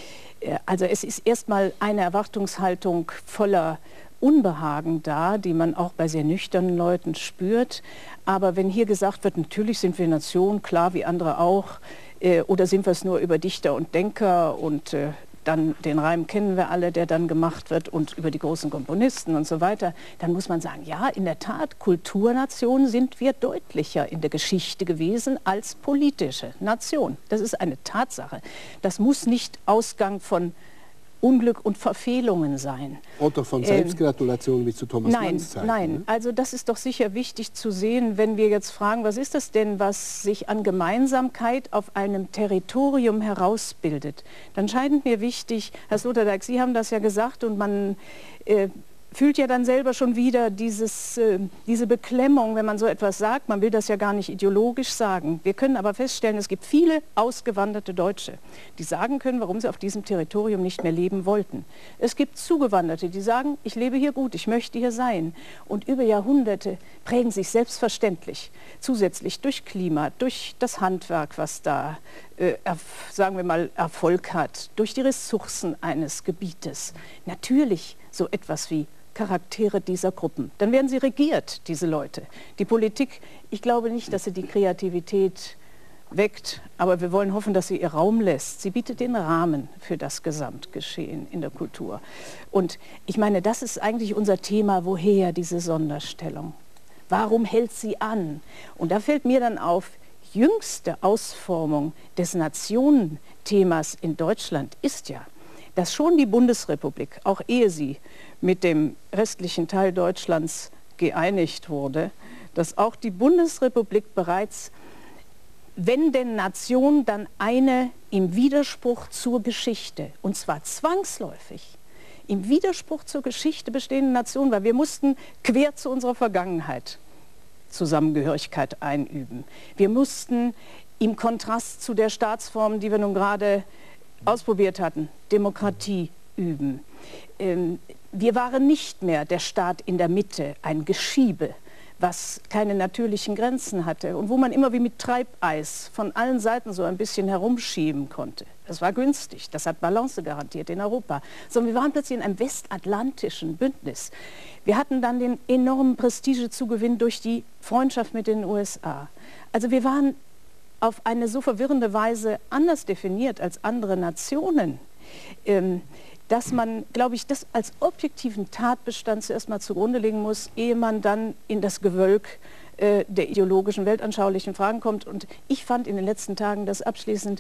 Also es ist erstmal eine Erwartungshaltung voller Unbehagen da, die man auch bei sehr nüchternen Leuten spürt. Aber wenn hier gesagt wird, natürlich sind wir Nation, klar wie andere auch, oder sind wir es nur über Dichter und Denker und dann den Reim kennen wir alle, der dann gemacht wird und über die großen Komponisten und so weiter, dann muss man sagen, ja, in der Tat, Kulturnation sind wir deutlicher in der Geschichte gewesen als politische Nation. Das ist eine Tatsache. Das muss nicht Ausgang von Unglück und Verfehlungen sein. Oder von Selbstgratulation wie zu Thomas Manns Zeiten. Nein, ne? Also das ist doch sicher wichtig zu sehen, wenn wir jetzt fragen, was ist das denn, was sich an Gemeinsamkeit auf einem Territorium herausbildet. Dann scheint mir wichtig, Herr Sloterdijk, Sie haben das ja gesagt und man fühlt ja dann selber schon wieder diese Beklemmung, wenn man so etwas sagt. Man will das ja gar nicht ideologisch sagen. Wir können aber feststellen, es gibt viele ausgewanderte Deutsche, die sagen können, warum sie auf diesem Territorium nicht mehr leben wollten. Es gibt Zugewanderte, die sagen, ich lebe hier gut, ich möchte hier sein. Und über Jahrhunderte prägen sich selbstverständlich, zusätzlich durch Klima, durch das Handwerk, was da, sagen wir mal, Erfolg hat, durch die Ressourcen eines Gebietes. Natürlich so etwas wie Charaktere dieser Gruppen. Dann werden sie regiert, diese Leute. Die Politik, ich glaube nicht, dass sie die Kreativität weckt, aber wir wollen hoffen, dass sie ihr Raum lässt. Sie bietet den Rahmen für das Gesamtgeschehen in der Kultur. Und ich meine, das ist eigentlich unser Thema, woher diese Sonderstellung? Warum hält sie an? Und da fällt mir dann auf, jüngste Ausformung des Nationenthemas in Deutschland ist ja, dass schon die Bundesrepublik, auch ehe sie mit dem restlichen Teil Deutschlands geeinigt wurde, dass auch die Bundesrepublik bereits, wenn denn Nation, dann eine im Widerspruch zur Geschichte, und zwar zwangsläufig, im Widerspruch zur Geschichte bestehende Nation, weil wir mussten quer zu unserer Vergangenheit Zusammengehörigkeit einüben. Wir mussten im Kontrast zu der Staatsform, die wir nun gerade ausprobiert hatten, Demokratie üben. Wir waren nicht mehr der Staat in der Mitte, ein Geschiebe, was keine natürlichen Grenzen hatte und wo man immer wie mit Treibeis von allen Seiten so ein bisschen herumschieben konnte. Das war günstig, das hat Balance garantiert in Europa. Sondern wir waren plötzlich in einem westatlantischen Bündnis. Wir hatten dann den enormen Prestigezugewinn durch die Freundschaft mit den USA. Also wir waren auf eine so verwirrende Weise anders definiert als andere Nationen. dass man, glaube ich, das als objektiven Tatbestand zuerst mal zugrunde legen muss, ehe man dann in das Gewölk der ideologischen, weltanschaulichen Fragen kommt. Und ich fand in den letzten Tagen das abschließend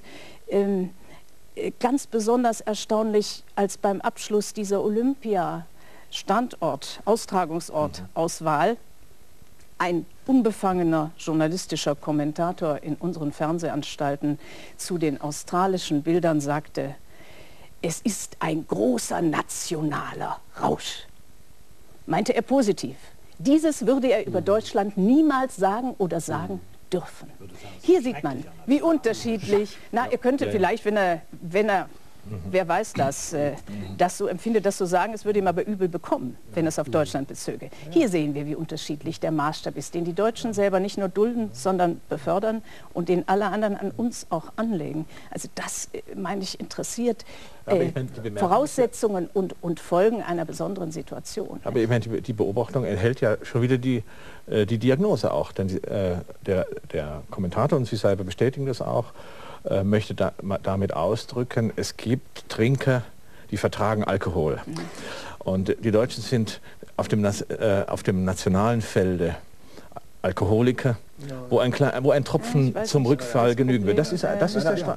ganz besonders erstaunlich, als beim Abschluss dieser Olympia-Standort, Austragungsort-Auswahl ein unbefangener journalistischer Kommentator in unseren Fernsehanstalten zu den australischen Bildern sagte: Es ist ein großer nationaler Rausch. Meinte er positiv. Dieses würde er über Deutschland niemals sagen oder sagen dürfen. Hier sieht man, wie unterschiedlich, na, ihr könntet vielleicht, wenn er wer weiß das, das so empfindet, das zu sagen, es würde ihm aber übel bekommen, wenn es auf Deutschland bezöge. Hier sehen wir, wie unterschiedlich der Maßstab ist, den die Deutschen selber nicht nur dulden, sondern befördern und den alle anderen an uns auch anlegen. Also das, meine ich, interessiert Voraussetzungen und Folgen einer besonderen Situation. Aber ich meine, die Beobachtung enthält ja schon wieder die Diagnose auch, denn der Kommentator, und Sie selber bestätigen das auch, möchte damit ausdrücken, es gibt Trinker, die vertragen Alkohol. Und die Deutschen sind auf dem nationalen Felde Alkoholiker, wo ein Tropfen zum Rückfall genügen wird. Das ist die Frage.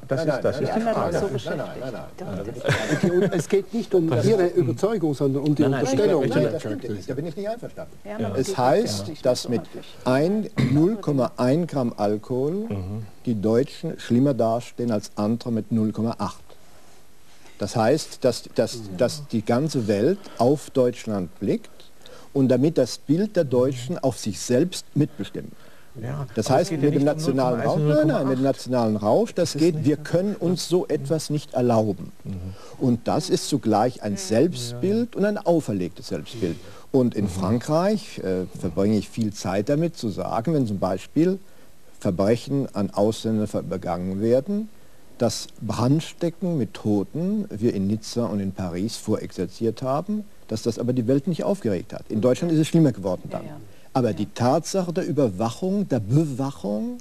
Es geht nicht um Ihre Überzeugung, sondern um die Unterstellung. Da bin ich nicht einverstanden. Es heißt, dass mit 0,1 Gramm Alkohol die Deutschen schlimmer dastehen als andere mit 0,8. Das heißt, dass die ganze Welt auf Deutschland blickt und damit das Bild der Deutschen auf sich selbst mitbestimmt. Ja, das heißt, mit dem nationalen Rausch, mit dem nationalen Rausch, wir können uns so etwas nicht erlauben. Und das ist zugleich ein Selbstbild und ein auferlegtes Selbstbild. Und in Frankreich verbringe ich viel Zeit damit zu sagen, wenn zum Beispiel Verbrechen an Ausländern begangen werden, dass Brandstecken mit Toten wir in Nizza und in Paris vorexerziert haben, dass das aber die Welt nicht aufgeregt hat. In Deutschland ist es schlimmer geworden dann. Ja, ja. Aber die Tatsache der Überwachung, der Bewachung,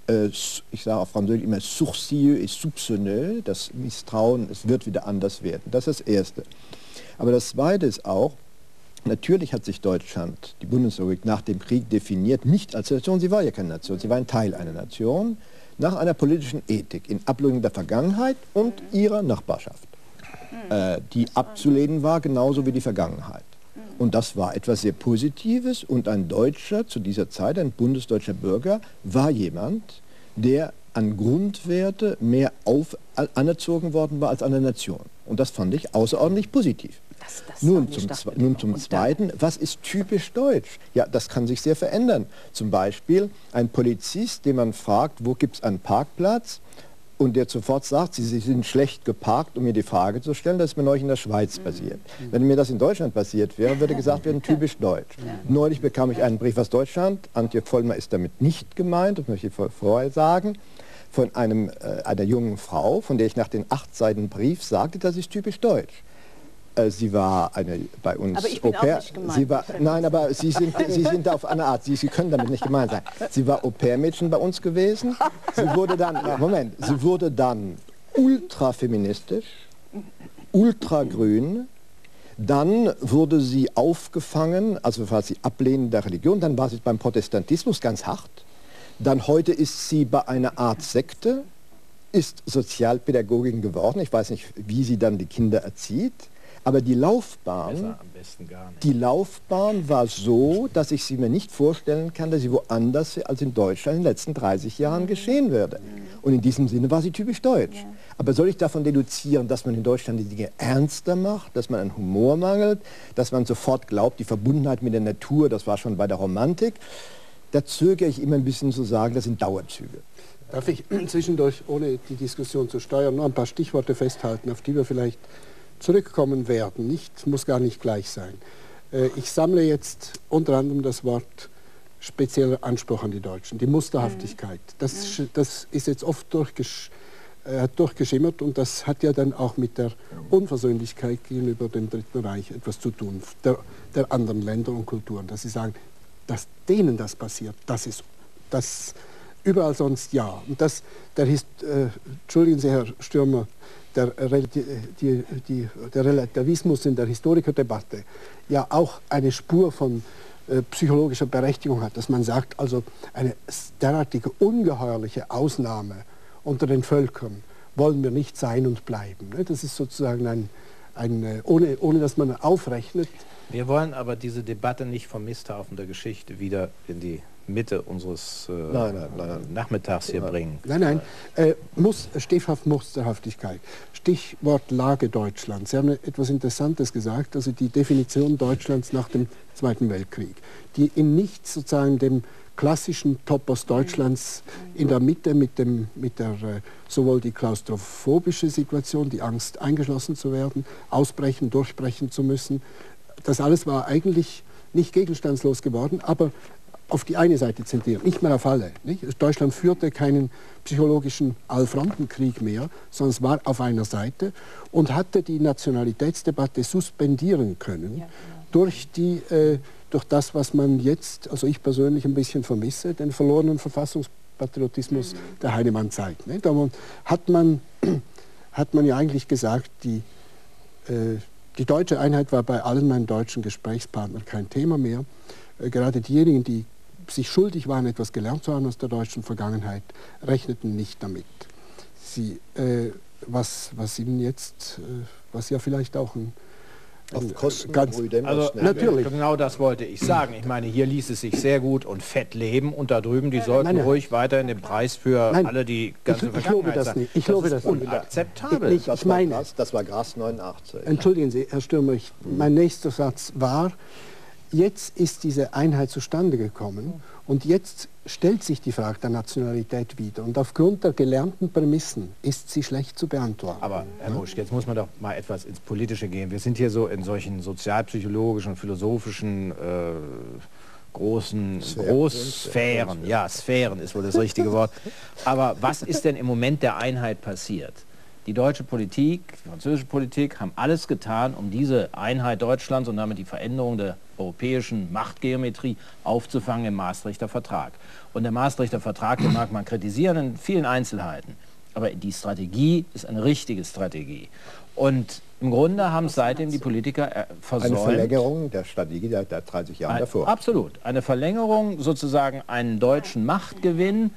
ich sage auf Französisch immer sourcilleux et soupçonneux, das Misstrauen, es wird wieder anders werden. Das ist das Erste. Aber das Zweite ist auch, natürlich hat sich Deutschland, die Bundesrepublik, nach dem Krieg definiert, nicht als Nation, sie war ja keine Nation, sie war ein Teil einer Nation, nach einer politischen Ethik in Ablösung der Vergangenheit und ihrer Nachbarschaft, die abzulehnen war, genauso wie die Vergangenheit. Und das war etwas sehr Positives und ein Deutscher zu dieser Zeit, ein bundesdeutscher Bürger, war jemand, der an Grundwerte mehr anerzogen worden war als eine Nation. Und das fand ich außerordentlich positiv. Nun zum Zweiten, was ist typisch deutsch? Ja, das kann sich sehr verändern. Zum Beispiel ein Polizist, den man fragt, wo gibt es einen Parkplatz? Und der sofort sagt, Sie sind schlecht geparkt, um mir die Frage zu stellen, das ist mir neulich in der Schweiz passiert. Wenn mir das in Deutschland passiert wäre, würde gesagt werden, typisch deutsch. Neulich bekam ich einen Brief aus Deutschland, Antje Vollmer ist damit nicht gemeint, das möchte ich vorher sagen, von einer jungen Frau, von der ich nach den 8 Seiten Brief sagte, das ist typisch deutsch. Sie war bei uns aber ich bin Au-pair. auch nicht gemeint. Nein, aber Sie sind auf eine Art, Sie können damit nicht gemeint sein. Sie war Au-pair-Mädchen bei uns gewesen. Sie wurde dann ultrafeministisch, ultragrün. Dann wurde sie aufgefangen, also war sie ablehnend der Religion. Dann war sie beim Protestantismus ganz hart. Dann heute ist sie bei einer Art Sekte, ist Sozialpädagogin geworden. Ich weiß nicht, wie sie dann die Kinder erzieht. Aber die Laufbahn war so, dass ich sie mir nicht vorstellen kann, dass sie woanders als in Deutschland in den letzten 30 Jahren geschehen würde. Und in diesem Sinne war sie typisch deutsch. Ja. Aber soll ich davon deduzieren, dass man in Deutschland die Dinge ernster macht, dass man an Humor mangelt, dass man sofort glaubt, die Verbundenheit mit der Natur, das war schon bei der Romantik? Da zögere ich immer ein bisschen zu sagen, das sind Dauerzüge. Darf ich zwischendurch, ohne die Diskussion zu steuern, noch ein paar Stichworte festhalten, auf die wir vielleicht zurückkommen werden. Muss gar nicht gleich sein. Ich sammle jetzt unter anderem das Wort spezieller Anspruch an die Deutschen, die Musterhaftigkeit. Das ist jetzt oft durchgeschimmert und das hat ja dann auch mit der Unversöhnlichkeit gegenüber dem Dritten Reich etwas zu tun, der anderen Länder und Kulturen, dass sie sagen, dass denen das passiert, das überall sonst ja. Und entschuldigen Sie, Herr Stürmer, der Relativismus in der Historikerdebatte ja auch eine Spur von psychologischer Berechtigung hat, dass man sagt, also eine derartige ungeheuerliche Ausnahme unter den Völkern wollen wir nicht sein und bleiben. Das ist sozusagen ohne dass man aufrechnet. Wir wollen aber diese Debatte nicht vom Misthaufen der Geschichte wieder in die Mitte unseres Nachmittags hier bringen. Nein, Musterhaftigkeit. Stichwort Lage Deutschlands. Sie haben etwas Interessantes gesagt, also die Definition Deutschlands nach dem Zweiten Weltkrieg, die in nichts sozusagen dem klassischen Topos Deutschlands in der Mitte mit der sowohl die klaustrophobische Situation, die Angst eingeschlossen zu werden, ausbrechen, durchbrechen zu müssen. Das alles war eigentlich nicht gegenstandslos geworden, aber auf die eine Seite zentriert, nicht mehr auf alle. Nicht? Deutschland führte keinen psychologischen Allfrontenkrieg mehr, sondern es war auf einer Seite und hatte die Nationalitätsdebatte suspendieren können durch das, was man jetzt, also ich persönlich ein bisschen vermisse, den verlorenen Verfassungspatriotismus der Heinemann-Zeit. Ne? Da hat man ja eigentlich gesagt, die deutsche Einheit war bei allen meinen deutschen Gesprächspartnern kein Thema mehr. Gerade diejenigen, die sich schuldig waren, etwas gelernt zu haben aus der deutschen Vergangenheit, rechneten nicht damit. Was ihnen jetzt, was ja vielleicht auch auf Kosten natürlich. Genau das wollte ich sagen. Ich meine, hier ließ es sich sehr gut und fett leben und da drüben, die sollten ruhig weiter in den Preis für alle die ganze Vergangenheit sein. Ich glaube das nicht. Unakzeptabel. Das war Grass 89. Entschuldigen Sie, Herr Stürmerich, mein nächster Satz war, jetzt ist diese Einheit zustande gekommen und jetzt stellt sich die Frage der Nationalität wieder. Und aufgrund der gelernten Prämissen ist sie schlecht zu beantworten. Aber, Herr Musch, jetzt muss man doch mal etwas ins Politische gehen. Wir sind hier so in solchen sozialpsychologischen, philosophischen, Großsphären. Ja, Sphären ist wohl das richtige Wort. Aber was ist denn im Moment der Einheit passiert? Die deutsche Politik, die französische Politik haben alles getan, um diese Einheit Deutschlands und damit die Veränderung der europäischen Machtgeometrie aufzufangen im Maastrichter Vertrag. Und der Maastrichter Vertrag, den mag man kritisieren in vielen Einzelheiten, aber die Strategie ist eine richtige Strategie. Und im Grunde haben seitdem die Politiker versäumt... Eine Verlängerung der Strategie der 30 Jahre davor. Absolut. Eine Verlängerung, sozusagen einen deutschen Machtgewinn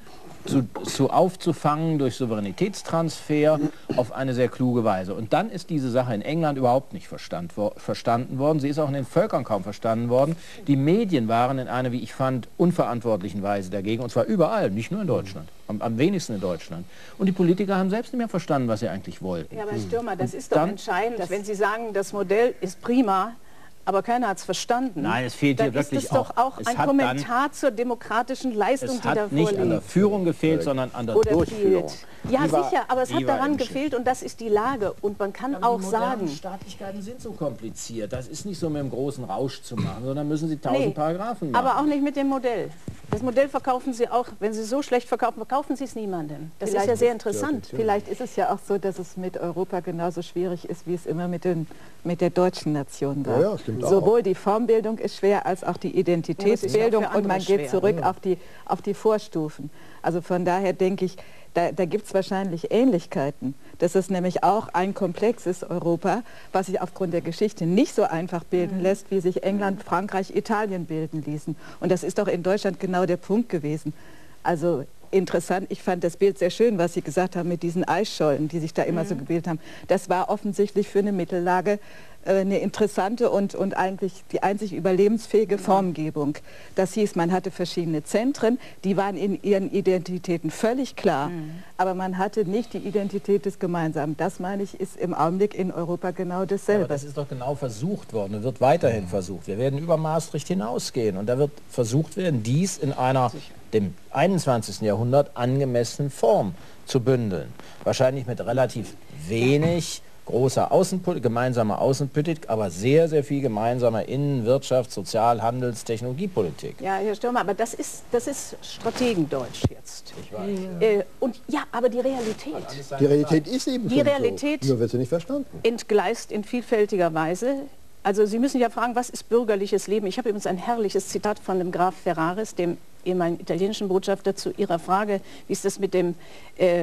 aufzufangen durch Souveränitätstransfer auf eine sehr kluge Weise. Und dann ist diese Sache in England überhaupt nicht verstanden worden. Sie ist auch in den Völkern kaum verstanden worden. Die Medien waren in einer, wie ich fand, unverantwortlichen Weise dagegen. Und zwar überall, nicht nur in Deutschland. Am wenigsten in Deutschland. Und die Politiker haben selbst nicht mehr verstanden, was sie eigentlich wollten. Ja, aber Herr Stürmer, das ist doch entscheidend, wenn Sie sagen, das Modell ist prima, aber keiner hat es verstanden. Nein, es fehlt hier wirklich auch. Dann ist es doch auch ein Kommentar zur demokratischen Leistung, die da vorliegt. Es hat nicht an der Führung gefehlt, sondern an der Durchführung. Ja, sicher, aber es hat daran gefehlt und das ist die Lage. Und man kann auch sagen... Staatlichkeiten sind so kompliziert. Das ist nicht so mit einem großen Rausch zu machen, sondern müssen Sie 1000 Paragraphen machen. Aber auch nicht mit dem Modell. Das Modell verkaufen Sie auch, wenn Sie so schlecht verkaufen, verkaufen Sie es niemandem. Das ist ja sehr interessant. Vielleicht ist es ja auch so, dass es mit Europa genauso schwierig ist, wie es immer mit der deutschen Nation war. Ja, stimmt Sowohl auch. Die Formbildung ist schwer, als auch die Identitätsbildung und man geht zurück auf die Vorstufen. Also von daher denke ich, da gibt es wahrscheinlich Ähnlichkeiten. Das ist nämlich auch ein komplexes Europa, was sich aufgrund der Geschichte nicht so einfach bilden lässt, wie sich England, Frankreich, Italien bilden ließen. Und das ist doch in Deutschland genau der Punkt gewesen. Also interessant, ich fand das Bild sehr schön, was Sie gesagt haben mit diesen Eisschollen, die sich da immer so gebildet haben. Das war offensichtlich für eine Mittellage eine interessante und eigentlich die einzig überlebensfähige Formgebung. Das hieß, man hatte verschiedene Zentren, die waren in ihren Identitäten völlig klar, aber man hatte nicht die Identität des Gemeinsamen. Das, meine ich, ist im Augenblick in Europa genau dasselbe. Aber das ist doch genau versucht worden und wird weiterhin versucht. Wir werden über Maastricht hinausgehen und da wird versucht werden, dies in einer dem 21. Jahrhundert angemessenen Form zu bündeln. Wahrscheinlich mit relativ wenig großer gemeinsamer Außenpolitik, aber sehr, sehr viel gemeinsamer Innen-, Wirtschafts-, Sozial-, Handels-, Technologiepolitik. Ja, Herr Stürmer, aber das ist Strategendeutsch jetzt. Ich weiß. Und ja, aber die Realität. Die Realität ist eben die Realität so. Nur wird sie nicht verstanden. Entgleist in vielfältiger Weise. Also Sie müssen ja fragen, was ist bürgerliches Leben? Ich habe übrigens ein herrliches Zitat von dem Graf Ferraris, dem ehemaligen italienischen Botschafter, zu Ihrer Frage, wie ist das mit dem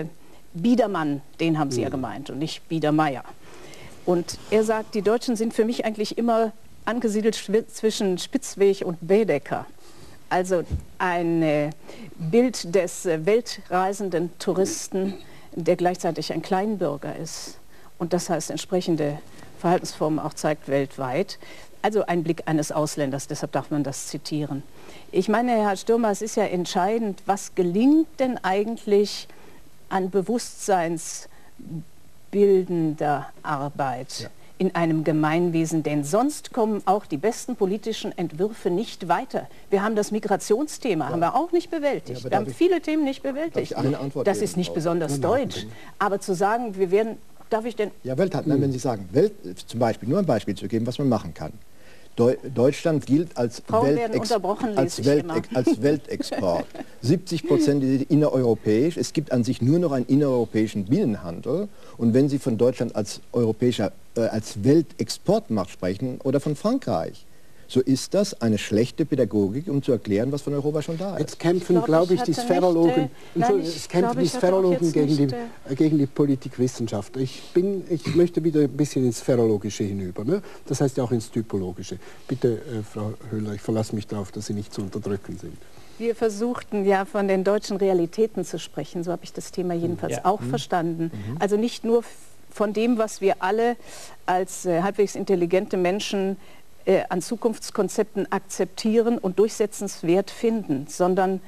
Biedermann, den haben Sie ja gemeint und nicht Biedermeier. Und er sagt, die Deutschen sind für mich eigentlich immer angesiedelt zwischen Spitzweg und Baedeker. Also ein Bild des weltreisenden Touristen, der gleichzeitig ein Kleinbürger ist. Und das heißt, entsprechende Verhaltensformen auch zeigt weltweit. Also ein Blick eines Ausländers, deshalb darf man das zitieren. Ich meine, Herr Stürmer, es ist ja entscheidend, was gelingt denn eigentlich an bewusstseinsbildender Arbeit in einem Gemeinwesen, denn sonst kommen auch die besten politischen Entwürfe nicht weiter. Wir haben das Migrationsthema, haben wir auch nicht bewältigt. Wir haben viele Themen nicht bewältigt. Das ist nicht besonders deutsch. Aber zu sagen, wir werden, darf ich denn... Ja, Nein, wenn Sie sagen, zum Beispiel, nur ein Beispiel zu geben, was man machen kann. Deutschland gilt als Weltexport. 70% sind innereuropäisch. Es gibt an sich nur noch einen innereuropäischen Binnenhandel. Und wenn Sie von Deutschland als Weltexportmacht sprechen oder von Frankreich, so ist das eine schlechte Pädagogik, um zu erklären, was von Europa schon da ist. Jetzt kämpfen, glaube ich, die Sphärologen gegen die Politikwissenschaft. Ich möchte wieder ein bisschen ins Sphärologische hinüber. Ne? Das heißt ja auch ins Typologische. Bitte, Frau Höhler, ich verlasse mich darauf, dass Sie nicht zu unterdrücken sind. Wir versuchten ja von den deutschen Realitäten zu sprechen. So habe ich das Thema jedenfalls auch verstanden. Also nicht nur von dem, was wir alle als halbwegs intelligente Menschen an Zukunftskonzepten akzeptieren und durchsetzenswert finden, sondern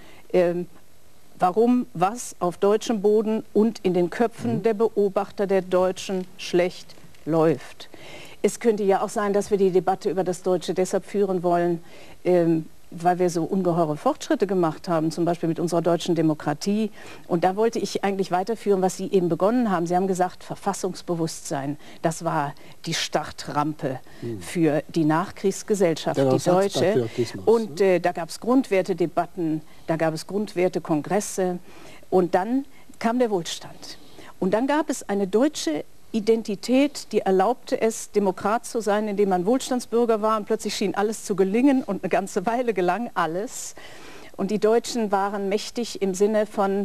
warum was auf deutschem Boden und in den Köpfen der Beobachter der Deutschen schlecht läuft. Es könnte ja auch sein, dass wir die Debatte über das Deutsche deshalb führen wollen, weil wir so ungeheure Fortschritte gemacht haben, zum Beispiel mit unserer deutschen Demokratie. Und da wollte ich eigentlich weiterführen, was Sie eben begonnen haben. Sie haben gesagt, Verfassungsbewusstsein, das war die Startrampe für die Nachkriegsgesellschaft, die deutsche. Und da gab es Grundwertedebatten, da gab es Grundwertekongresse. Und dann kam der Wohlstand. Und dann gab es eine deutsche Identität, die erlaubte es, Demokrat zu sein, indem man Wohlstandsbürger war, und plötzlich schien alles zu gelingen und eine ganze Weile gelang alles. Und die Deutschen waren mächtig im Sinne von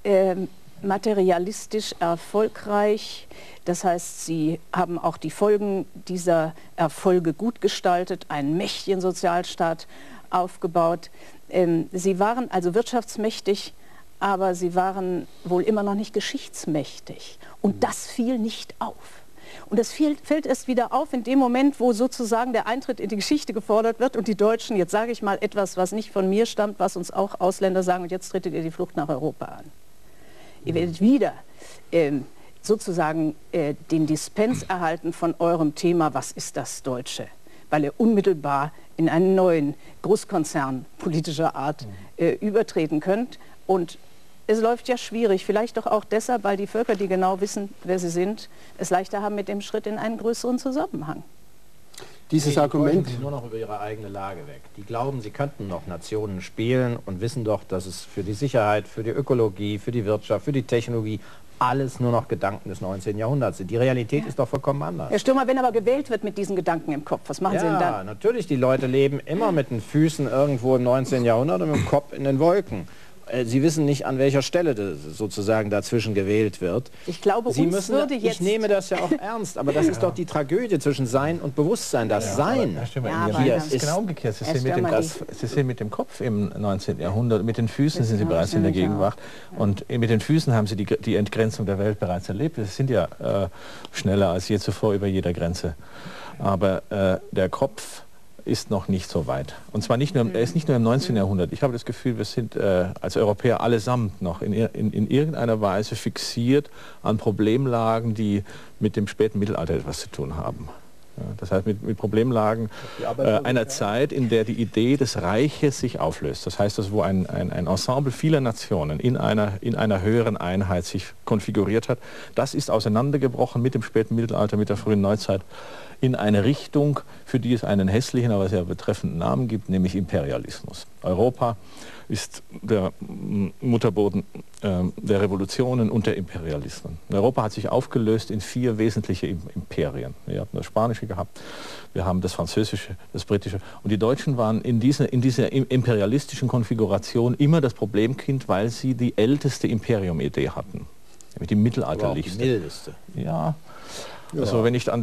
materialistisch erfolgreich. Das heißt, sie haben auch die Folgen dieser Erfolge gut gestaltet, einen mächtigen Sozialstaat aufgebaut. Sie waren also wirtschaftsmächtig, aber sie waren wohl immer noch nicht geschichtsmächtig. Und das fiel nicht auf. Und das fällt erst wieder auf in dem Moment, wo sozusagen der Eintritt in die Geschichte gefordert wird und die Deutschen, jetzt sage ich mal etwas, was nicht von mir stammt, was uns auch Ausländer sagen, und jetzt tretet ihr die Flucht nach Europa an. Ihr werdet wieder sozusagen den Dispens erhalten von eurem Thema, was ist das Deutsche? Weil ihr unmittelbar in einen neuen Großkonzern politischer Art übertreten könnt. Und es läuft ja schwierig, vielleicht doch auch deshalb, weil die Völker, die genau wissen, wer sie sind, es leichter haben mit dem Schritt in einen größeren Zusammenhang. Dieses Argument... Sie nur noch über ihre eigene Lage weg. Die glauben, sie könnten noch Nationen spielen und wissen doch, dass es für die Sicherheit, für die Ökologie, für die Wirtschaft, für die Technologie alles nur noch Gedanken des 19. Jahrhunderts sind. Die Realität ist doch vollkommen anders. Herr Stürmer, wenn aber gewählt wird mit diesen Gedanken im Kopf, was machen Sie denn dann? Ja, natürlich, die Leute leben immer mit den Füßen irgendwo im 19. Jahrhundert und mit dem Kopf in den Wolken. Sie wissen nicht, an welcher Stelle sozusagen dazwischen gewählt wird. Ich glaube, ich nehme das ja auch ernst, aber das ist doch die Tragödie zwischen Sein und Bewusstsein. Das Sein hier ist genau umgekehrt. Sie sind mit dem Kopf im 19. Jahrhundert, mit den Füßen sind Sie bereits in der Gegenwart. Und mit den Füßen haben Sie die Entgrenzung der Welt bereits erlebt. Sie sind ja schneller als je zuvor über jeder Grenze. Aber der Kopf ist noch nicht so weit. Und zwar nicht nur, er ist nicht nur im 19. Jahrhundert. Ich habe das Gefühl, wir sind als Europäer allesamt noch in irgendeiner Weise fixiert an Problemlagen, die mit dem späten Mittelalter etwas zu tun haben. Ja, das heißt mit Problemlagen einer Zeit, in der die Idee des Reiches sich auflöst. Das heißt, dass wo ein Ensemble vieler Nationen in einer höheren Einheit sich konfiguriert hat, das ist auseinandergebrochen mit dem späten Mittelalter, mit der frühen Neuzeit, in eine Richtung, für die es einen hässlichen, aber sehr betreffenden Namen gibt, nämlich Imperialismus. Europa ist der Mutterboden der Revolutionen und der Imperialismen. Europa hat sich aufgelöst in 4 wesentliche Imperien. Wir hatten das Spanische gehabt, wir haben das Französische, das Britische. Und die Deutschen waren in dieser imperialistischen Konfiguration immer das Problemkind, weil sie die älteste Imperium-Idee hatten. nämlich die mittelalterlichste. Aber auch die mildeste. Ja, also wenn ich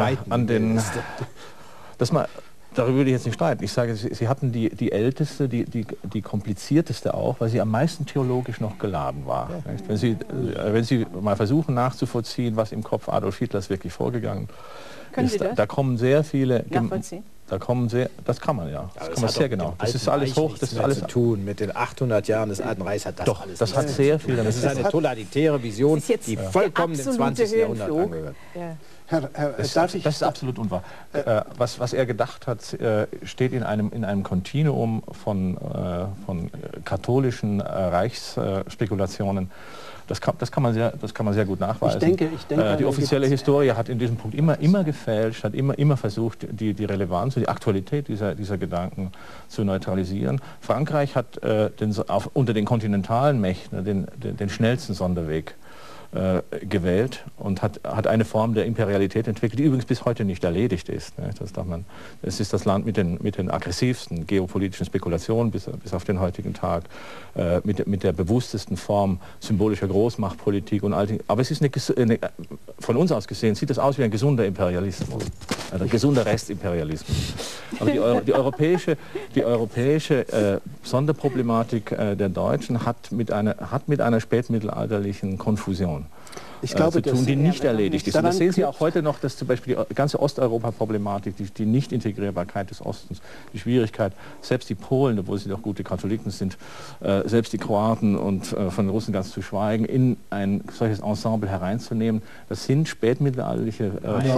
darüber würde ich jetzt nicht streiten. Ich sage, Sie hatten die älteste, die komplizierteste auch, weil sie am meisten theologisch noch geladen war. Ja. Wenn Sie mal versuchen nachzuvollziehen, was im Kopf Adolf Hitlers wirklich vorgegangen ist, da kommen sehr viele... Nachvollziehen? Das kann man ja. Das kann man sehr genau. Das ist alles hoch. Das ist alles zu tun mit den 800 Jahren des Alten Reichs hat das doch, alles. Das hat sehr viel. Das ist eine totalitäre Vision, die vollkommen im 20. Jahrhundert angehört. Ja. Das ist absolut unwahr. Was er gedacht hat, steht in einem Kontinuum von katholischen Reichsspekulationen. Das kann man sehr gut nachweisen. Ich denke, die offizielle Historie hat in diesem Punkt immer gefälscht, hat immer versucht, die Relevanz und die Aktualität dieser Gedanken zu neutralisieren. Frankreich hat unter den kontinentalen Mächten den schnellsten Sonderweg gewählt und hat eine Form der Imperialität entwickelt, die übrigens bis heute nicht erledigt ist. Ne? Es ist das Land mit den aggressivsten geopolitischen Spekulationen bis auf den heutigen Tag, mit der bewusstesten Form symbolischer Großmachtpolitik und all die. Aber es ist von uns aus gesehen, sieht das aus wie ein gesunder Imperialismus, ein gesunder Restimperialismus. Aber die europäische Sonderproblematik der Deutschen hat mit einer spätmittelalterlichen Konfusion zu tun, die nicht erledigt ist. Und das sehen Sie auch heute noch, dass zum Beispiel die ganze Osteuropa-Problematik, die Nicht-Integrierbarkeit des Ostens, die Schwierigkeit, selbst die Polen, obwohl sie doch gute Katholiken sind, selbst die Kroaten und von den Russen ganz zu schweigen, in ein solches Ensemble hereinzunehmen, das sind spätmittelalterliche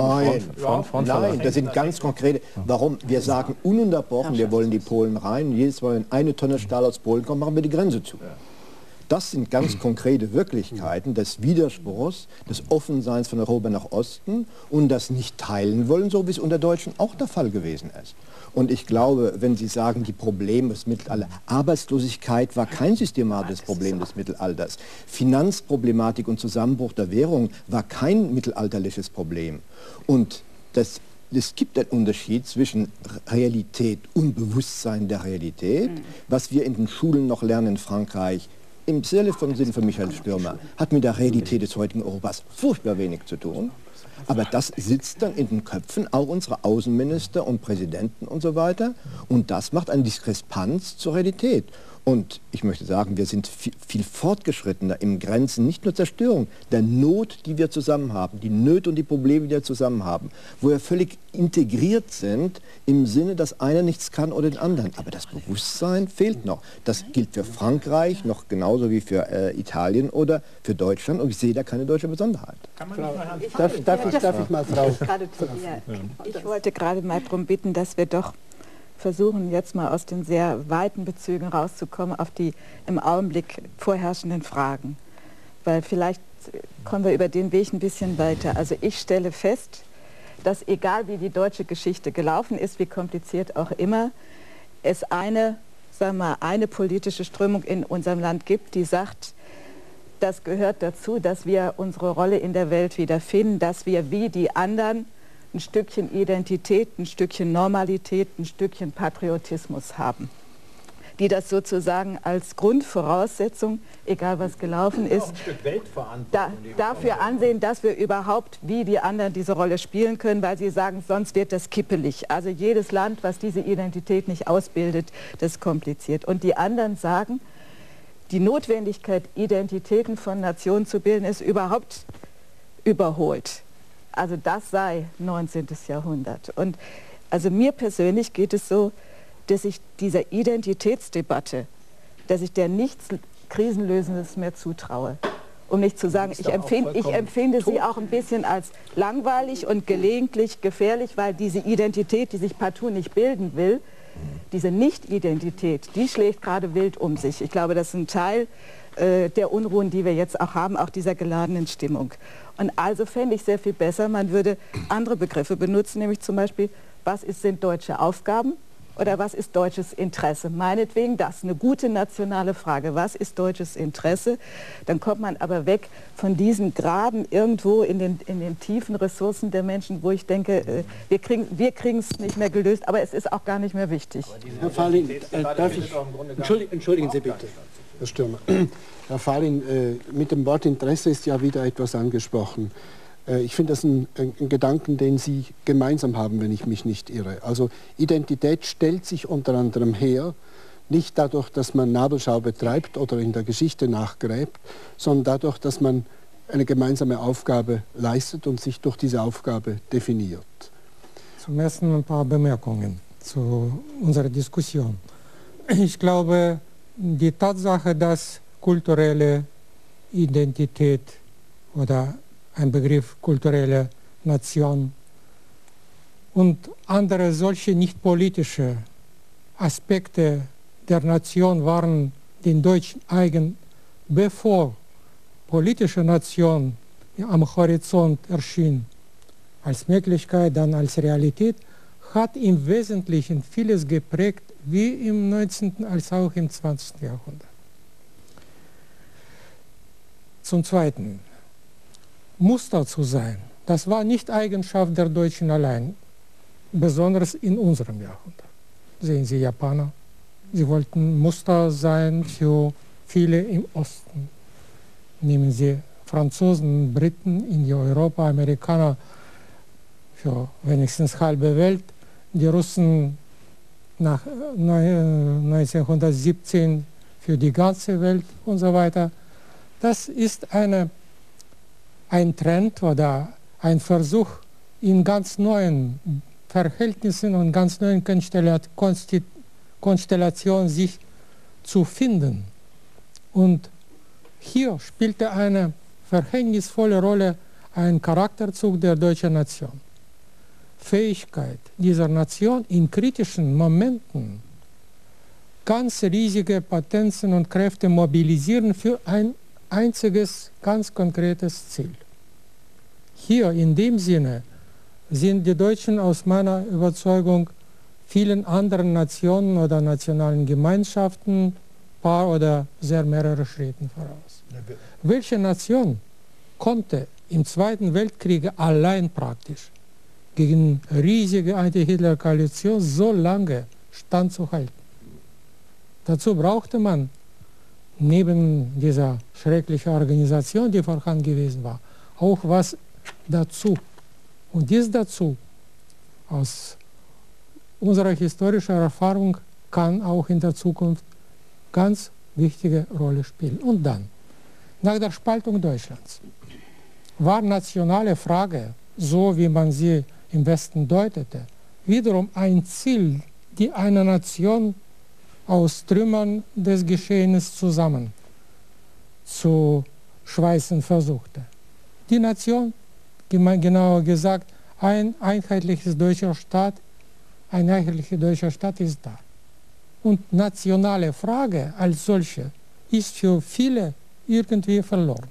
Nein, das sind ganz konkrete. Warum? Wir sagen ununterbrochen, wir wollen die Polen rein, jedes Mal, wenn eine Tonne Stahl aus Polen kommt, machen wir die Grenze zu. Das sind ganz konkrete Wirklichkeiten des Widerspruchs, des Offenseins von Europa nach Osten und das nicht teilen wollen, so wie es unter Deutschen auch der Fall gewesen ist. Und ich glaube, wenn Sie sagen, die Probleme des Mittelalters, Arbeitslosigkeit war kein systematisches Problem des Mittelalters, Finanzproblematik und Zusammenbruch der Währung war kein mittelalterliches Problem. Und es gibt einen Unterschied zwischen Realität und Bewusstsein der Realität, was wir in den Schulen noch lernen in Frankreich, im Sinne von Michael Stürmer, hat mit der Realität des heutigen Europas furchtbar wenig zu tun. Aber das sitzt dann in den Köpfen auch unserer Außenminister und Präsidenten und so weiter. Und das macht eine Diskrepanz zur Realität. Und ich möchte sagen, wir sind viel fortgeschrittener im Grenzen, nicht nur Zerstörung, der Not, die wir zusammen haben, die Nöte und die Probleme, die wir zusammen haben, wo wir völlig integriert sind im Sinne, dass einer nichts kann oder den anderen. Aber das Bewusstsein fehlt noch. Das gilt für Frankreich noch genauso wie für Italien oder für Deutschland. Und ich sehe da keine deutsche Besonderheit. Darf ich mal, Frau? Ich wollte gerade mal darum bitten, dass wir doch versuchen, jetzt mal aus den sehr weiten Bezügen rauszukommen auf die im Augenblick vorherrschenden Fragen. Weil vielleicht kommen wir über den Weg ein bisschen weiter. Also ich stelle fest, dass egal wie die deutsche Geschichte gelaufen ist, wie kompliziert auch immer, es eine politische Strömung in unserem Land gibt, die sagt, das gehört dazu, dass wir unsere Rolle in der Welt wiederfinden, dass wir wie die anderen ein Stückchen Identität, ein Stückchen Normalität, ein Stückchen Patriotismus haben, die das sozusagen als Grundvoraussetzung, egal was gelaufen ist, dafür ansehen, dass wir überhaupt wie die anderen diese Rolle spielen können, weil sie sagen, sonst wird das kippelig. Also jedes Land, was diese Identität nicht ausbildet, das ist kompliziert. Und die anderen sagen, die Notwendigkeit, Identitäten von Nationen zu bilden, ist überhaupt überholt. Also das sei 19. Jahrhundert. Und also mir persönlich geht es so, dass ich dieser Identitätsdebatte, dass ich der nichts Krisenlösendes mehr zutraue. Um nicht zu sagen, ich empfinde sie auch ein bisschen als langweilig und gelegentlich gefährlich, weil diese Identität, die sich partout nicht bilden will, diese Nicht-Identität, die schlägt gerade wild um sich. Ich glaube, das ist ein Teil der Unruhen, die wir jetzt auch haben, auch dieser geladenen Stimmung. Und also fände ich sehr viel besser, man würde andere Begriffe benutzen, nämlich zum Beispiel, was sind deutsche Aufgaben oder was ist deutsches Interesse? Meinetwegen, das ist eine gute nationale Frage. Was ist deutsches Interesse? Dann kommt man aber weg von diesem Graben irgendwo in den tiefen Ressourcen der Menschen, wo ich denke, wir kriegen es nicht mehr gelöst, aber es ist auch gar nicht mehr wichtig. Herr Fahlin, darf ich... Entschuldigen Sie bitte. Herr Stürmer. Herr Fahlin, mit dem Wort Interesse ist ja wieder etwas angesprochen. Ich finde das ein Gedanken, den Sie gemeinsam haben, wenn ich mich nicht irre. Also Identität stellt sich unter anderem her, nicht dadurch, dass man Nabelschau betreibt oder in der Geschichte nachgräbt, sondern dadurch, dass man eine gemeinsame Aufgabe leistet und sich durch diese Aufgabe definiert. Zum ersten ein paar Bemerkungen zu unserer Diskussion. Ich glaube, die Tatsache, dass kulturelle Identität oder ein Begriff kulturelle Nation und andere solche nicht politische Aspekte der Nation waren den Deutschen eigen, bevor politische Nation am Horizont erschien, als Möglichkeit, dann als Realität, hat im Wesentlichen vieles geprägt, wie im 19. als auch im 20. Jahrhundert. Zum Zweiten, Muster zu sein, das war nicht Eigenschaft der Deutschen allein, besonders in unserem Jahrhundert. Sehen Sie Japaner, sie wollten Muster sein für viele im Osten. Nehmen Sie Franzosen, Briten, in Europa, Amerikaner für wenigstens halbe Welt, die Russen nach 1917 für die ganze Welt und so weiter. Das ist ein Trend oder ein Versuch, in ganz neuen Verhältnissen und ganz neuen Konstellationen sich zu finden. Und hier spielte eine verhängnisvolle Rolle ein Charakterzug der deutschen Nation. Fähigkeit dieser Nation in kritischen Momenten ganz riesige Potenzen und Kräfte mobilisieren für ein einziges, ganz konkretes Ziel. Hier in dem Sinne sind die Deutschen aus meiner Überzeugung vielen anderen Nationen oder nationalen Gemeinschaften paar oder sehr mehrere Schritte voraus. Welche Nation konnte im Zweiten Weltkrieg allein praktisch gegen riesige Anti-Hitler-Koalition so lange standzuhalten? Dazu brauchte man neben dieser schrecklichen Organisation, die vorhanden gewesen war, auch was dazu. Und dies dazu aus unserer historischen Erfahrung kann auch in der Zukunft ganz wichtige Rolle spielen. Und dann, nach der Spaltung Deutschlands, war nationale Frage, so wie man sie im Westen deutete, wiederum ein Ziel, die eine Nation aus Trümmern des Geschehens zusammen zu schweißen versuchte. Die Nation, genauer gesagt, ein einheitlicher deutscher Staat ist da. Und nationale Frage als solche ist für viele irgendwie verloren.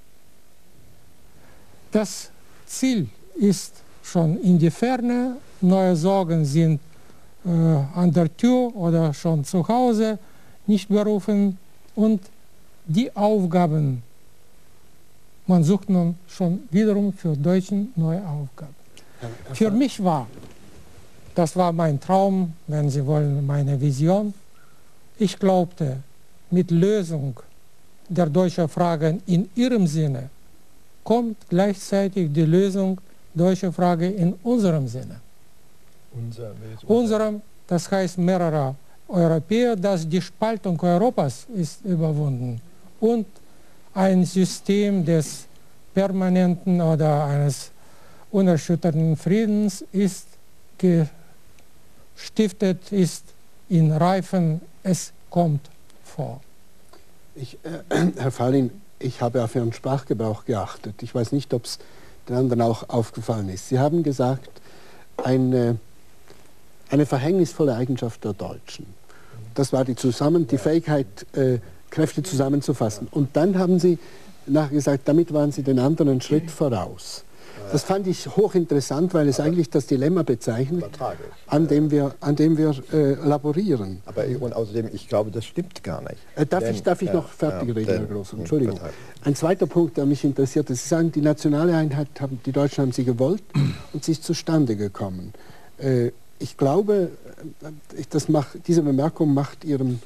Das Ziel ist schon in die Ferne, neue Sorgen sind an der Tür oder schon zu Hause, nicht berufen, und die Aufgaben, man sucht nun schon wiederum für Deutschen neue Aufgaben. Für mich das war mein Traum, wenn Sie wollen, meine Vision. Ich glaubte, mit Lösung der deutschen Fragen in ihrem Sinne kommt gleichzeitig die Lösung deutscher Frage in unserem Sinne. Unserem, das heißt mehrerer Europäer, dass die Spaltung Europas ist überwunden und ein System des permanenten oder eines unerschütterten Friedens ist gestiftet, ist in Reifen, es kommt vor. Herr Fahlin, ich habe auf Ihren Sprachgebrauch geachtet. Ich weiß nicht, ob es den anderen auch aufgefallen ist. Sie haben gesagt, eine verhängnisvolle Eigenschaft der Deutschen. Das war die Fähigkeit, Kräfte zusammenzufassen. Und dann haben Sie nachgesagt, damit waren Sie den anderen einen Schritt voraus. Das fand ich hochinteressant, weil es eigentlich das Dilemma bezeichnet, an dem wir laborieren. Aber und außerdem, ich glaube, das stimmt gar nicht. Darf ich noch fertig reden, Herr Groß? Entschuldigung. Ein zweiter Punkt, der mich interessiert, ist, Sie sagen, die nationale Einheit, die Deutschen haben sie gewollt und sie ist zustande gekommen. Ich glaube, diese Bemerkung macht Ihrem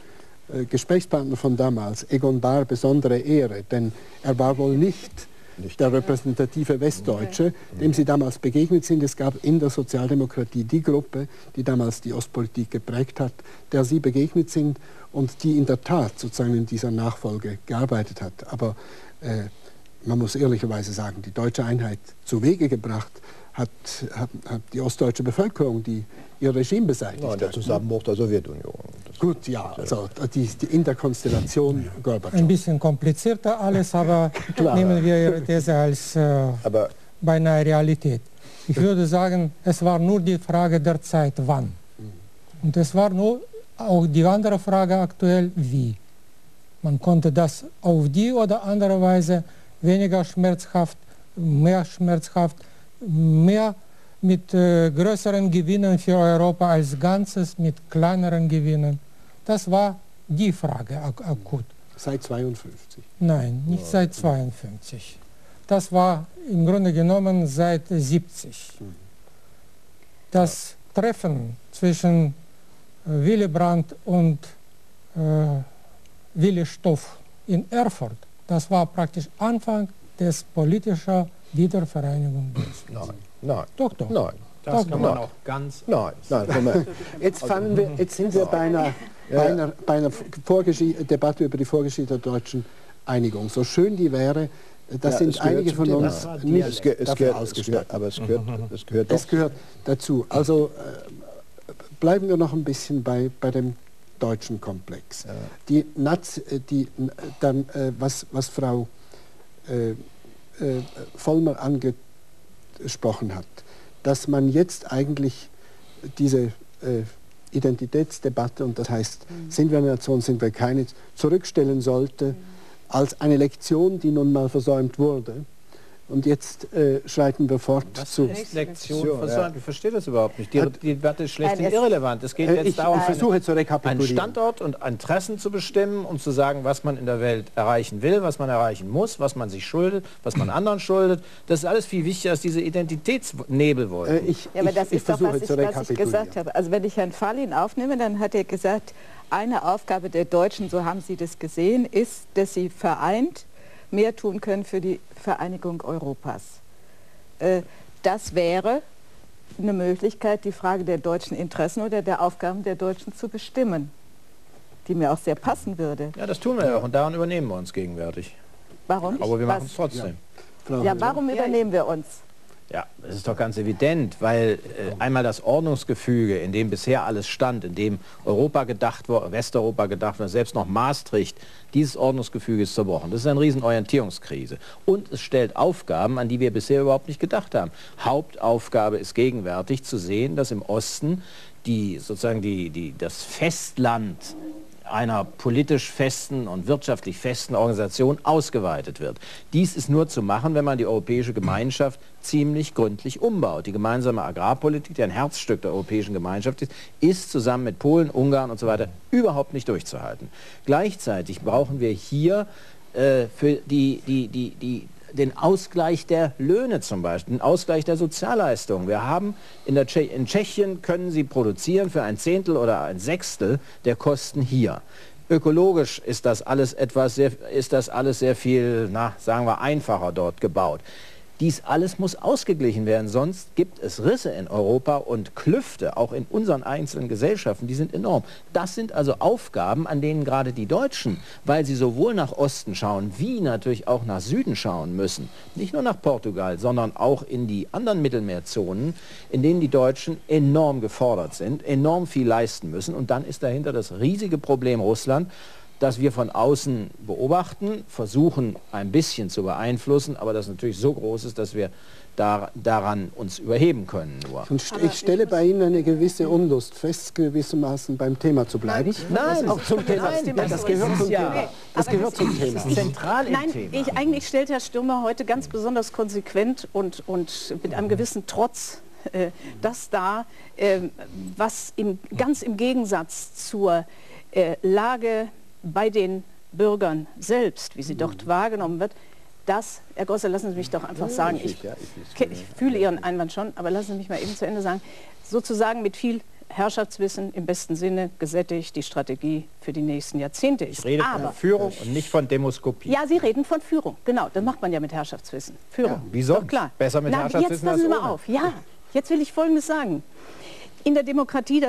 Gesprächspartner von damals, Egon Bahr, besondere Ehre, denn er war wohl nicht der repräsentative Westdeutsche, dem Sie damals begegnet sind. Es gab in der Sozialdemokratie die Gruppe, die damals die Ostpolitik geprägt hat, der Sie begegnet sind und die in der Tat sozusagen in dieser Nachfolge gearbeitet hat. Aber man muss ehrlicherweise sagen, die deutsche Einheit zu Wege gebracht hat die ostdeutsche Bevölkerung, die ihr Regime beseitigt hat. Der Zusammenbruch der Sowjetunion. Gut, ja, also in der Konstellation Gorbatschow. Ein bisschen komplizierter alles, aber nehmen wir Ihre These als beinahe Realität. Ich würde sagen, es war nur die Frage der Zeit, wann. Und es war nur auch die andere Frage aktuell, wie. Man konnte das auf die oder andere Weise weniger schmerzhaft, mehr schmerzhaft, mehr mit größeren Gewinnen für Europa als Ganzes, mit kleineren Gewinnen. Das war die Frage akut. Seit 52? Nein, nicht seit 52. Das war im Grunde genommen seit 70. Das Treffen zwischen Willy Brandt und Willi Stoph in Erfurt, das war praktisch Anfang des politischen Wiedervereinigung Deutschlands. Nein. Doch, doch. Nein. Das kann man auch ganz... Nein, Moment. Jetzt sind wir bei einer Debatte über die Vorgeschichte der deutschen Einigung. So schön die wäre, das sind einige von uns nicht dafür ausgestattet. Aber es gehört Es gehört dazu. Also bleiben wir noch ein bisschen bei dem deutschen Komplex. Ja. Was Frau Vollmer angesprochen hat, dass man jetzt eigentlich diese Identitätsdebatte, und das heißt, sind wir eine Nation, sind wir keine, zurückstellen sollte, als eine Lektion, die nun mal versäumt wurde. Und jetzt schreiten wir fort zu... Was ist Lektion versäumt? Ich verstehe das überhaupt nicht. Die Debatte ist schlecht und irrelevant. Es geht jetzt darum, einen Standort und Interessen zu bestimmen und zu sagen, was man in der Welt erreichen will, was man erreichen muss, was man sich schuldet, was man anderen schuldet. Das ist alles viel wichtiger als diese Identitätsnebelwolken. Aber das ist doch, was ich gesagt habe. Also wenn ich Herrn Fahlin aufnehme, dann hat er gesagt, eine Aufgabe der Deutschen, so haben Sie das gesehen, ist, dass sie vereint mehr tun können für die Vereinigung Europas. Das wäre eine Möglichkeit, die Frage der deutschen Interessen oder der Aufgaben der Deutschen zu bestimmen, die mir auch sehr passen würde. Ja, das tun wir ja auch und daran übernehmen wir uns gegenwärtig. Warum? Aber wir machen es trotzdem. Ja, warum übernehmen wir uns? Ja, das ist doch ganz evident, weil einmal das Ordnungsgefüge, in dem bisher alles stand, in dem Europa gedacht wurde, Westeuropa gedacht wurde, selbst noch Maastricht, dieses Ordnungsgefüge ist zerbrochen. Das ist eine riesen Orientierungskrise. Und es stellt Aufgaben, an die wir bisher überhaupt nicht gedacht haben. Hauptaufgabe ist gegenwärtig zu sehen, dass im Osten das Festland einer politisch festen und wirtschaftlich festen Organisation ausgeweitet wird. Dies ist nur zu machen, wenn man die europäische Gemeinschaft ziemlich gründlich umbaut. Die gemeinsame Agrarpolitik, die ein Herzstück der europäischen Gemeinschaft ist zusammen mit Polen, Ungarn und so weiter überhaupt nicht durchzuhalten. Gleichzeitig brauchen wir hier für den Ausgleich der Löhne zum Beispiel, den Ausgleich der Sozialleistungen. Wir haben in Tschechien können sie produzieren für 1/10 oder 1/6 der Kosten hier. Ökologisch ist das alles sehr viel, sagen wir, einfacher dort gebaut. Dies alles muss ausgeglichen werden, sonst gibt es Risse in Europa und Klüfte, auch in unseren einzelnen Gesellschaften, die sind enorm. Das sind also Aufgaben, an denen gerade die Deutschen, weil sie sowohl nach Osten schauen, wie natürlich auch nach Süden schauen müssen, nicht nur nach Portugal, sondern auch in die anderen Mittelmeerzonen, in denen die Deutschen enorm gefordert sind, enorm viel leisten müssen. Und dann ist dahinter das riesige Problem Russland, das wir von außen beobachten, versuchen ein bisschen zu beeinflussen, aber das natürlich so groß ist, dass wir daran uns überheben können. Und ich stelle bei Ihnen eine gewisse Unlust fest, gewissermaßen beim Thema zu bleiben. Nein, auch zum Thema. Das gehört zum Thema. Das gehört zum Thema. Das ist zentral im Thema. Eigentlich stellt Herr Stürmer heute ganz besonders konsequent und mit einem gewissen Trotz das dar, was ganz im Gegensatz zur Lage bei den Bürgern selbst, wie sie dort wahrgenommen wird, das, Herr Grosser, lassen Sie mich doch einfach sagen, ich fühle Ihren Einwand schon, aber lassen Sie mich mal eben zu Ende sagen, sozusagen mit viel Herrschaftswissen im besten Sinne gesättigt die Strategie für die nächsten Jahrzehnte ist. Ich rede von Führung und nicht von Demoskopie. Ja, Sie reden von Führung, genau, das macht man ja mit Herrschaftswissen. Führung, ja, wieso? doch klar. Besser mit Herrschaftswissen jetzt passen Sie als mal ohne. auf. Ja, jetzt will ich Folgendes sagen. In der Demokratie